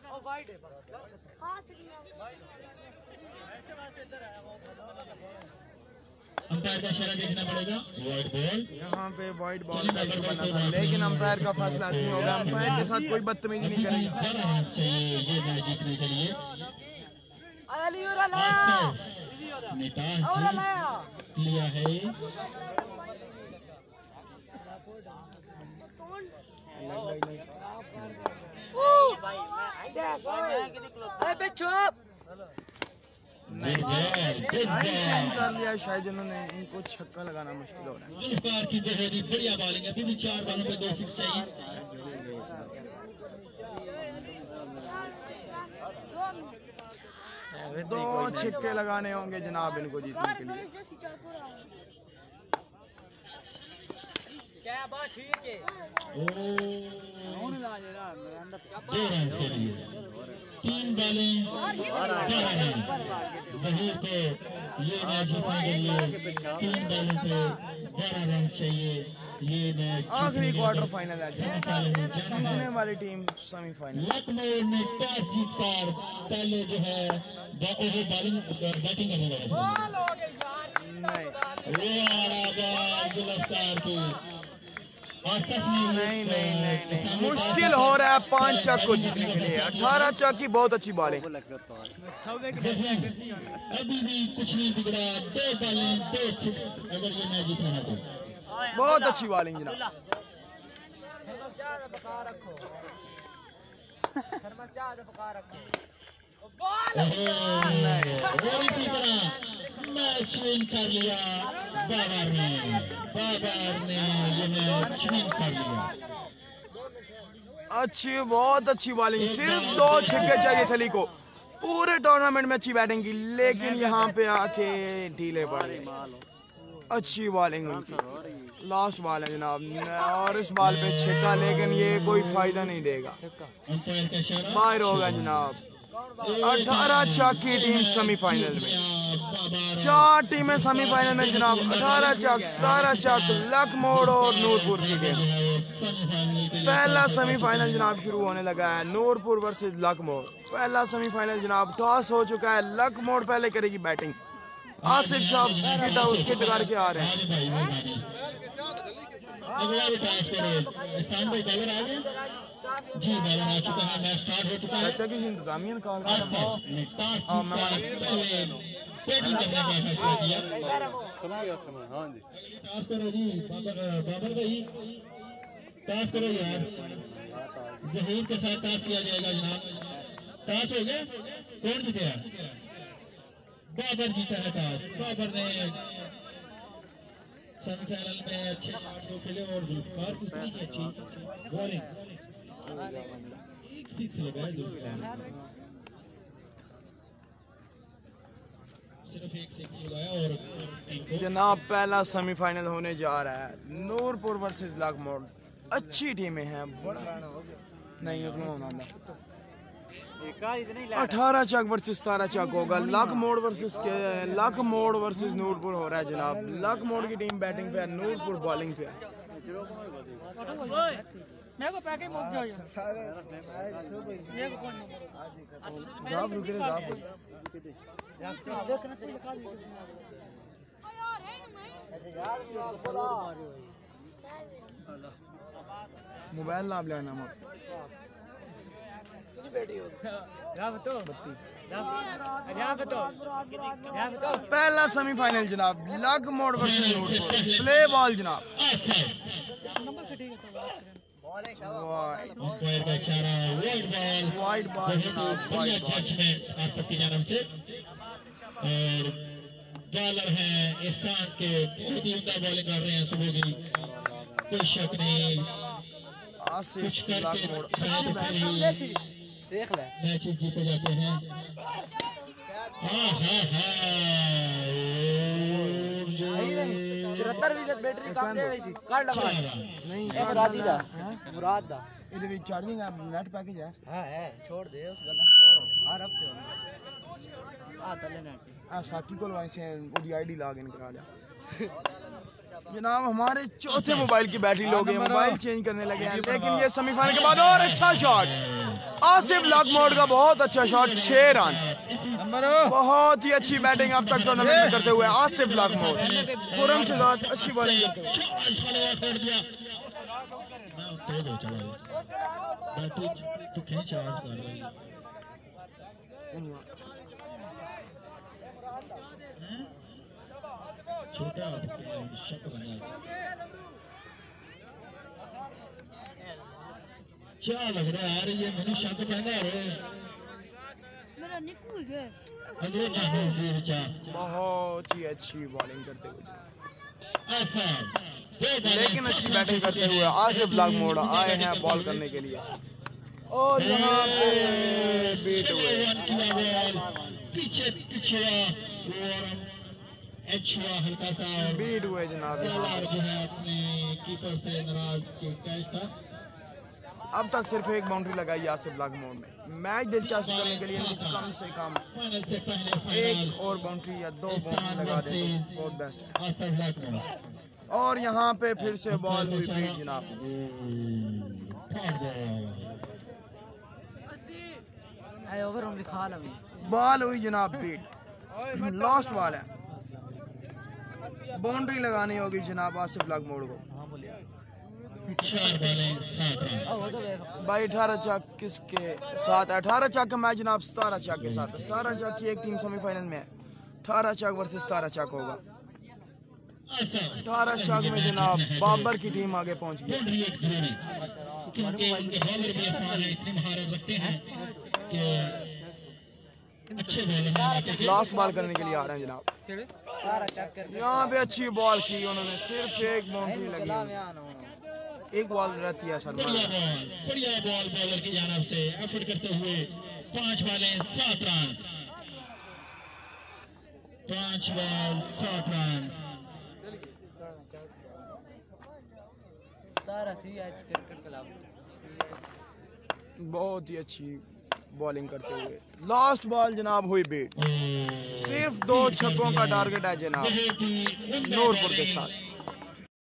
Speaker 2: अंपायर का इशारा देखना पड़ेगा, वाइड बॉल।
Speaker 1: यहाँ पे वाइड बॉल का इशू बना था, लेकिन अंपायर का फैसला नहीं होगा। अंपायर के साथ कोई बदतमीजी नहीं करेगा।
Speaker 2: बारह रन चाहिए ये मैच जीतने के लिए।
Speaker 7: अली और लाया
Speaker 2: निताज
Speaker 7: और लाया
Speaker 2: लिया है।
Speaker 7: अबे चुप
Speaker 2: good ball, good
Speaker 1: side change
Speaker 2: ball.
Speaker 1: कर लिया शायद इन्होंने, इनको छक्का लगाना मुश्किल हो रहा है।
Speaker 2: जुल्फकार की बहुत ही बढ़िया बॉलिंग है, अभी भी चार बॉलों पे दो सिक्स चाहिए।
Speaker 1: दो छिक्के लगाने होंगे जनाब इनको जीतने के लिए।
Speaker 7: क्या बात ठीक है
Speaker 2: ओ, दो रन के लिए तीन बॉलें बारह रन। जहीर को ये मैच जीतने के लिए तीन बॉलों पे बारह रन चाहिए। ये मैच
Speaker 1: आखिरी क्वार्टर फाइनल है जनाब, जीतने वाली टीम सेमीफाइनल।
Speaker 2: लखनऊ में टॉस जीतकर पहले जो है ओवर बॉलिंग बैटिंग करने लगा।
Speaker 1: नहीं
Speaker 2: वो आ रहा बॉल जुल्फकार की।
Speaker 1: नहीं नहीं नहीं नहीं मुश्किल हो रहा है पांच चक को जीतने के लिए। अठारह चक की बहुत अच्छी बॉलिंग।
Speaker 2: अभी भी कुछ नहीं बिगड़ा, दो बॉलें दो सिक्स अगर ये मैच जीतना है तो।
Speaker 1: बहुत अच्छी बॉलिंग जनाब।
Speaker 7: थर्मस ज्यादा पका रखो थर्मस ज्यादा पका रखो
Speaker 2: और इसी तरह मैच विन कर लिया बाबर ने। बाबर ने ये मैच विन कर लिया।
Speaker 1: अच्छी बहुत अच्छी बॉलिंग, सिर्फ दो छक्के चाहिए थली को पूरे टूर्नामेंट में। अच्छी बैटिंग की, लेकिन यहाँ पे आके ढीले पड़ गए। अच्छी बॉलिंग उनकी, लास्ट बॉल है जनाब, और इस बॉल पे छक्का, लेकिन ये कोई फायदा नहीं देगा,
Speaker 2: अंपायर का इशारा।
Speaker 1: बाहर होगा जनाब। अठारह चक की टीम सेमीफाइनल में, चार टीमें सेमीफाइनल में जनाब। अठारह चक, सारा चक, लखमोड़ और नूरपुर की टीम। पहला सेमीफाइनल जनाब शुरू होने लगा है, नूरपुर वर्सेस लखमोड़। पहला सेमीफाइनल जनाब, टॉस हो चुका है। लखमोड़ पहले करेगी बैटिंग। आसिफ शाह किट आउट किट करके आ रहे हैं।
Speaker 2: अगला भी ट्रांसफर है, एहसान भाई बॉलर आ गए जी। बॉलर आ चुका है, मैच स्टार्ट हो चुका है।
Speaker 1: अच्छा की इंतजामिया कॉल कर
Speaker 2: आसिफ ने टॉस जीतकर पहले बैटिंग करने का फैसला किया।
Speaker 5: समझ गया समझ हाँ जी।
Speaker 2: टॉस करो जी बाबर बाबर भाई, टॉस करो यार। जहीर के साथ टॉस किया जाएगा जनाब। टॉस हो गया, कौन जीते हैं? बाबर जीता है टॉस। बाबर ने सेमीफाइनल में अच्छे मैच को खेले और जुल्फकार की उतनी ही अच्छी बॉलिंग, एक सिक्स लगाया जुल्फकार, सिर्फ एक सिक्स लगाया और टीम को
Speaker 1: जनाब पहला सेमीफाइनल होने जा रहा है, नूरपुर वर्सेस लखमोड़। अच्छी टीमें हैं, बड़ा नहीं उतना होना। अठारह चक वर्सेस सतारह चक होगा। लखमोड़ वर्सेस के लखमोड़ वर्सेस नूरपुर हो रहा है जनाब। लखमोड़ की टीम बैटिंग पे है, नूरपुर बॉलिंग पे है।
Speaker 6: मैं को पैके मुक गया ये को कौन
Speaker 1: जाफ रुके रे जाफ। मोबाइल लाभ लेना मत पहला सेमीफाइनल जनाब लग मोड वर्सेस नोटबोर्ड प्ले बॉल जनाब
Speaker 2: अंपायर का इशारा वाइड बॉल
Speaker 1: वाइड बॉल जनाब
Speaker 2: बढ़िया जजमेंट आसिफ की जानब से और बॉलर हैं एहसान के बहुत ही उम्दा बॉलिंग कर रहे हैं सुबह की कोई शक नहीं
Speaker 1: आसिफ लग मोड
Speaker 7: देख ले
Speaker 2: मैचेस जीते जाते हैं हाँ हाँ हाँ
Speaker 7: चौहत्तर फीसद बैटरी काम दे वैसी काट लगा
Speaker 1: नहीं
Speaker 7: ए मुरादी दा मुराद दा
Speaker 1: ਇਹਦੇ ਵਿੱਚ ਚਾਰजिंग ਹੈ नेट पैकेज है
Speaker 7: हां है छोड़ दे उस गल्ला छोड़ो हर हफ्ते आ तले नेट
Speaker 1: आ साकी को वहीं से ओडी आईडी लॉगिन करा लिया जनाब हमारे चौथे मोबाइल की बैटरी लो गई मोबाइल चेंज करने लगे हैं लेकिन ये सेमीफाइनल के बाद और अच्छा शॉट आसिफ लॉक मोड का बहुत अच्छा शॉट छह रन बहुत ही अच्छी बैटिंग अब तक टूर्नामेंट में करते हुए आसिफ लॉक मोड खुरम से अच्छी बॉलिंग करते हुए
Speaker 2: छोटा शक बना क्या लग रहा है यार ये मैंने शक पहना है
Speaker 3: मेरा निकू है
Speaker 2: अगले जाने ये विचार
Speaker 1: बहुत ही अच्छी बॉलिंग करते हुए
Speaker 2: ऐसा
Speaker 1: लेकिन अच्छी बैटिंग करते हुए आसिफ लॉक मोड आए हैं बॉल करने के लिए और यहाँ पे बीट हुए
Speaker 2: पीछे पीछे अच्छा हल्का सा
Speaker 1: बीट हुए जनाब यहाँ
Speaker 2: और जो है अपने कीपर से नाराज के कैच था
Speaker 1: अब तक सिर्फ एक बाउंड्री लगाई आसिफ लॉक मोड में मैच दिलचस्प करने के लिए इनको कम से कम
Speaker 2: फाइनल से पहले
Speaker 1: एक
Speaker 2: फाइनल
Speaker 1: और बाउंड्री या दो बाउंड्री लगा दें तो बहुत बेस्ट है
Speaker 2: आसिफ लॉक मोड
Speaker 1: और यहाँ पे फिर से बॉल हुई बीट जनाब
Speaker 7: ए ओवर हम लिखा लवी
Speaker 1: बॉल हुई जनाब बीट लास्ट बॉल है बाउंड्री लगानी होगी जनाब आसिफ लॉक मोड को
Speaker 2: चार बॉलें सात रन
Speaker 7: ओ वो तो देख
Speaker 1: भाई अठारह चक किसके साथ अठारह चक का मैच जनाब सतारह चक के साथ सतारह चक की एक टीम सेमीफाइनल में है अठारह चक वर्सेस सतारह चक होगा अठारह चक में जनाब बाबर की टीम आगे पहुंच गई
Speaker 2: बाउंड्री एक जरूरी क्योंकि उनके बॉलर भी अफान है इतनी महारत रखते हैं कि अच्छे बॉलर
Speaker 1: लास्ट बॉल करने के लिए आ रहे हैं जनाब
Speaker 7: सारा चेक कर
Speaker 1: यहाँ पे अच्छी बॉल की उन्होंने सिर्फ एक बाउंड्री लगी
Speaker 7: चला
Speaker 1: है।
Speaker 7: में आना होना
Speaker 1: एक बॉल रहती है सलमान
Speaker 2: बढ़िया बॉल बढ़िया बॉल बॉलर की जानब से एफर्ट करते हुए पांच बॉलें सात रन पांच बॉल सात रन
Speaker 7: सारा सी आज क्रिकेट क्लब
Speaker 1: बहुत ही अच्छी बॉलिंग करते हुए लास्ट बॉल जनाब हुई बीट सिर्फ दो छक्कों का टारगेट है जनाब नूरपुर के साथ